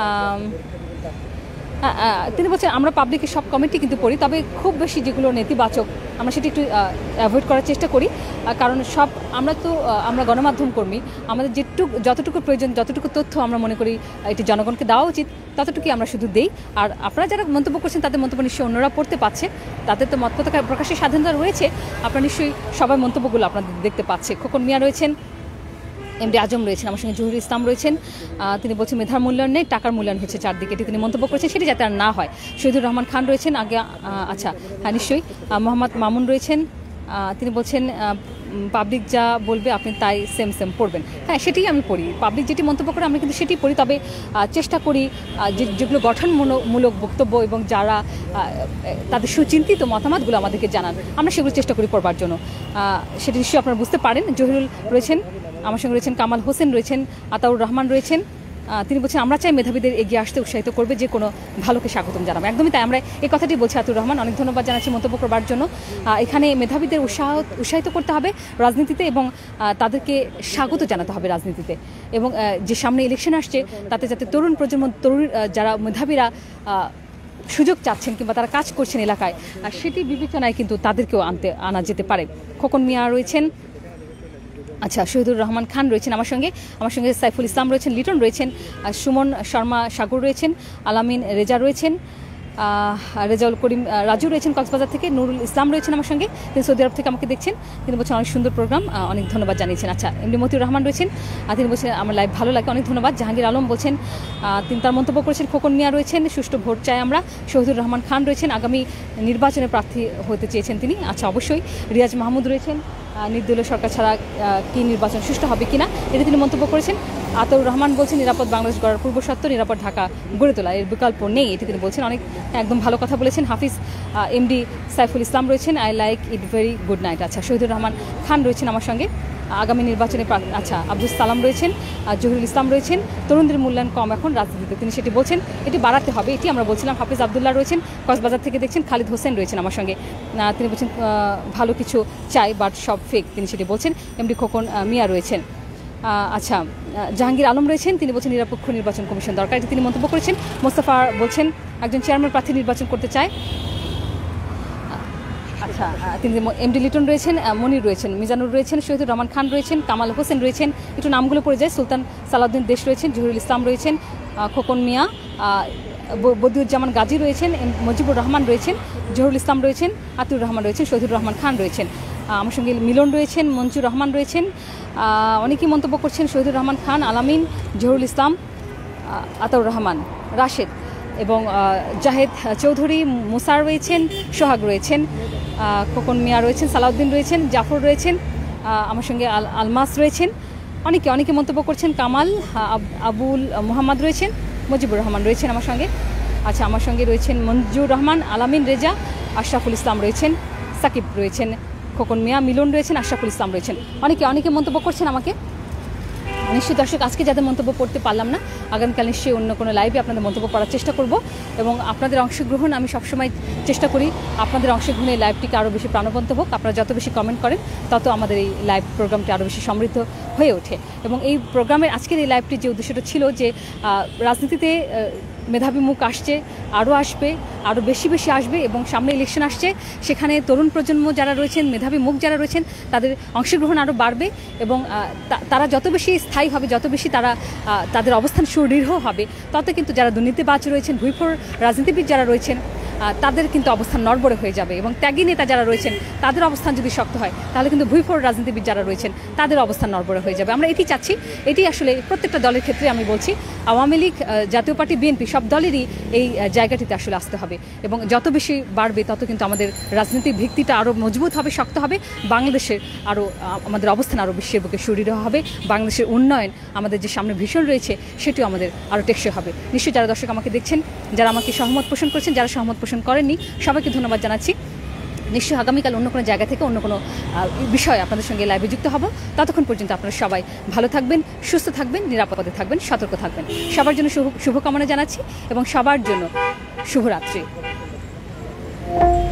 তিনি বলছেন আমরা পাবলিকের সব কমেন্টই কিন্তু পড়ি, তবে খুব বেশি যেগুলো নেতিবাচক আমরা সেটি একটু অ্যাভয়েড করার চেষ্টা করি, কারণ সব আমরা তো আমরা গণমাধ্যম কর্মী, আমাদের যেটুকু যতটুকু প্রয়োজন, যতটুকু তথ্য আমরা মনে করি এটি জনগণকে দেওয়া উচিত, ততটুকুই আমরা শুধু দেই। আর আপনারা যারা মন্তব্য করছেন তাদের মন্তব্য নিশ্চয়ই অন্যরা পড়তে পাচ্ছে, তাদের তো মত প্রকাশের স্বাধীনতা রয়েছে, আপনারা নিশ্চয়ই সবাই মন্তব্যগুলো আপনাদের দেখতে পাচ্ছে। খোকন মিয়া রয়েছেন, এমডি আজম রয়েছেন, আমার সঙ্গে জহিরুল ইসলাম রয়েছেন, তিনি বলছেন মেধার মূল্যায়ন নেই, টাকার মূল্যায়ন হচ্ছে চারদিকে, এটি তিনি মন্তব্য করেছেন, সেটি যাতে আর না হয়। শহীদুর রহমান খান রয়েছেন, আগে আচ্ছা হ্যাঁ নিশ্চয়ই। মোহাম্মদ মামুন রয়েছেন, তিনি বলছেন পাবলিক যা বলবে আপনি তাই সেম সেম পড়বেন। হ্যাঁ সেটাই আমি পড়ি, পাবলিক যেটি মন্তব্য করে আমরা কিন্তু সেটি পড়ি, তবে চেষ্টা করি যে যেগুলো গঠনমূলক বক্তব্য এবং যারা তাদের সুচিন্তিত মতামতগুলো আমাদেরকে জানান, আমরা সেগুলো চেষ্টা করি পড়বার জন্য, সেটি নিশ্চয়ই আপনারা বুঝতে পারেন। জহিরুল রয়েছেন, আমার সঙ্গে রয়েছেন কামাল হোসেন রয়েছেন, আতাউর রহমান রয়েছেন, তিনি বলছেন আমরা চাই মেধাবীদের এগিয়ে আসতে উৎসাহিত করবে, যে কোনো ভালোকে স্বাগতম জানাবো। একদমই তাই, আমরা এই কথাটি বলছি। আতাউর রহমান, অনেক ধন্যবাদ জানাচ্ছি মন্তব্য করবার জন্য। এখানে মেধাবীদের উৎসাহ উৎসাহিত করতে হবে রাজনীতিতে, এবং তাদেরকে স্বাগত জানাতে হবে রাজনীতিতে, এবং যে সামনে ইলেকশন আসছে তাতে যাতে তরুণ প্রজন্ম, তরুণ যারা মেধাবীরা সুযোগ চাচ্ছেন কিংবা তারা কাজ করছেন এলাকায়, সেটি বিবেচনায় কিন্তু তাদেরকেও আনতে আনা যেতে পারে। খোকন মিয়া রয়েছেন, আচ্ছা শহীদুর রহমান খান রয়েছেন আমার সঙ্গে, আমার সঙ্গে সাইফুল ইসলাম রয়েছেন, লিটন রয়েছেন, সুমন শর্মা সাগর রয়েছেন, আলামিন রেজা রয়েছেন, রেজাউল করিম রাজু রয়েছেন কক্সবাজার থেকে, নুরুল ইসলাম রয়েছেন আমার সঙ্গে, তিনি সৌদি আরব থেকে আমাকে দেখছেন, তিনি বলছেন অনেক সুন্দর প্রোগ্রাম, অনেক ধন্যবাদ জানিয়েছেন। আচ্ছা এমডি মতিউর রহমান রয়েছেন, তিনি বলছেন আমার লাইভ ভালো লাগে, অনেক ধন্যবাদ। জাহাঙ্গীর আলম বলছেন, তিনি তার মন্তব্য করেছেন। খোকন মিয়া রয়েছেন, সুষ্ঠু ভোট চাই আমরা। শহীদুর রহমান খান রয়েছেন, আগামী নির্বাচনে প্রার্থী হতে চেয়েছেন তিনি, আচ্ছা অবশ্যই। রিয়াজ মাহমুদ রয়েছেন, নির্দলীয় সরকার ছাড়া কি নির্বাচন সুষ্ঠু হবে কিনা, এটি তিনি মন্তব্য করেছেন। আতাউর রহমান বলছেন নিরাপদ বাংলাদেশ গড়ার পূর্ব শর্ত নিরাপদ ঢাকা গড়ে তোলা, এর বিকল্প নেই, এটি তিনি বলছেন, অনেক একদম ভালো কথা বলেছেন। হাফিজ এমডি সাইফুল ইসলাম রয়েছেন, I like it very good night. আচ্ছা শহীদুর রহমান খান রয়েছেন আমার সঙ্গে, আগামী নির্বাচনে আচ্ছা আব্দুল সালাম রয়েছেন, জহিরুল ইসলাম রয়েছেন, তরুণদের মূল্যায়ন কম এখন রাজনীতিতে, তিনি সেটি বলছেন, এটি বাড়াতে হবে, এটি আমরা বলছিলাম। হাফিজ আবদুল্লাহ রয়েছেন, কক্সবাজার থেকে দেখছেন। খালিদ হোসেন রয়েছেন আমার সঙ্গে, তিনি বলছেন ভালো কিছু চাই বাট সব ফেক, তিনি সেটি বলছেন। এমডি খোকন মিয়া রয়েছেন, আচ্ছা জাহাঙ্গীর আলম রয়েছেন, তিনি বলছেন নিরপেক্ষ নির্বাচন কমিশন দরকার, এটি তিনি মন্তব্য করেছেন। মোস্তফা বলছেন একজন চেয়ারম্যান প্রার্থী নির্বাচন করতে চায়। আচ্ছা তিনি এমডি লিটন রয়েছেন, মনির রয়েছেন, মিজানুর রয়েছেন, শহীদুর রহমান খান রয়েছেন, কামাল হোসেন রয়েছেন, একটু নামগুলো পড়ে যায়। সুলতান সালাউদ্দিন দেশ রয়েছেন, জহিরুল ইসলাম রয়েছেন, খোকন মিয়া, বদিউজ্জামান গাজী রয়েছেন, মুজিবুর রহমান রয়েছেন, জহুরুল ইসলাম রয়েছেন, আতিউর রহমান রয়েছেন, শহীদুর রহমান খান রয়েছেন, আমার সঙ্গে মিলন রয়েছেন, মঞ্জুর রহমান রয়েছেন, অনেকেই মন্তব্য করছেন। শহীদুর রহমান খান, আলামিন, জহুরুল ইসলাম, আতাউর রহমান, রাশেদ, এবং জাহেদ চৌধুরী, মুসার রয়েছেন, সোহাগ রয়েছেন, খোকন মিয়া রয়েছেন, সালাউদ্দিন রয়েছেন, জাফর রয়েছেন, আমার সঙ্গে আল আলমাস রয়েছেন, অনেকে অনেকে মন্তব্য করছেন, কামাল, আবুল মোহাম্মদ রয়েছেন, মুজিবুর রহমান রয়েছেন আমার সঙ্গে। আচ্ছা, আমার সঙ্গে রয়েছেন মঞ্জুর রহমান, আলামিন রেজা, আশরাফুল ইসলাম রয়েছেন, সাকিব রয়েছেন, খোকন মিয়া, মিলন রয়েছেন, আশরাফুল ইসলাম রয়েছেন, অনেকে অনেকে মন্তব্য করছেন আমাকে। নিশ্চয়ই দর্শক, আজকে যাদের মন্তব্য করতে পারলাম না, আগামীকাল নিশ্চয়ই অন্য কোনো লাইভে আপনাদের মন্তব্য করার চেষ্টা করব এবং আপনাদের অংশগ্রহণ আমি সবসময় চেষ্টা করি আপনাদের অংশগ্রহণে এই লাইভটিকে আরও বেশি প্রাণবন্ত হোক। আপনারা যত বেশি কমেন্ট করেন তত আমাদের এই লাইভ প্রোগ্রামটি আরও বেশি সমৃদ্ধ হয়ে ওঠে। এবং এই প্রোগ্রামের আজকের এই লাইভটির যে উদ্দেশ্যটা ছিল যে রাজনীতিতে মেধাবী মুখ আসছে, আরও আসবে, আরও বেশি বেশি আসবে এবং সামনে ইলেকশন আসছে, সেখানে তরুণ প্রজন্ম যারা রয়েছেন, মেধাবী মুখ যারা রয়েছেন, তাদের অংশগ্রহণ আরও বাড়বে এবং তারা যত বেশি স্থায়ী হবে, যত বেশি তারা তাদের অবস্থান সুদৃঢ় হবে, তত কিন্তু যারা দুর্নীতিবাজ রয়েছেন, ভুইফোর রাজনীতিবিদ যারা রয়েছেন, তাদের কিন্তু অবস্থান নড়বড়ে হয়ে যাবে এবং ত্যাগী নেতা যারা রয়েছেন তাদের অবস্থান যদি শক্ত হয়, তাহলে কিন্তু ভুইফোর রাজনীতিবিদ যারা রয়েছেন তাদের অবস্থান নড়বড়ে হয়ে যাবে। আমরা এটি চাচ্ছি, এটি আসলে প্রত্যেকটা দলের ক্ষেত্রে আমি বলছি, আওয়ামী লীগ, জাতীয় পার্টি, বিএনপি সব দলেরই এই জায়গাটিতে আসলে আসতে হবে এবং যত বেশি বাড়বে তত কিন্তু আমাদের রাজনৈতিক ভিত্তিটা আরও মজবুত হবে, শক্ত হবে, বাংলাদেশের আরও আমাদের অবস্থান আরও বিশ্বের বুকে সুদৃঢ় হবে, বাংলাদেশের উন্নয়ন আমাদের যে সামনে ভীষণ রয়েছে সেটিও আমাদের আরও টেকসই হবে। নিশ্চয়ই যারা দর্শক আমাকে দেখছেন, যারা আমাকে সহমত পোষণ করছেন, যারা সহমত পোষণ করেননি, সবাইকে ধন্যবাদ জানাচ্ছি। নিশ্চয়ই আগামীকাল অন্য কোনো জায়গা থেকে অন্য কোনো বিষয়ে আপনাদের সঙ্গে লাইভে যুক্ত হব। ততক্ষণ পর্যন্ত আপনারা সবাই ভালো থাকবেন, সুস্থ থাকবেন, নিরাপদে থাকবেন, সতর্ক থাকবেন। সবার জন্য শুভ শুভকামনা জানাচ্ছি এবং সবার জন্য শুভরাত্রি।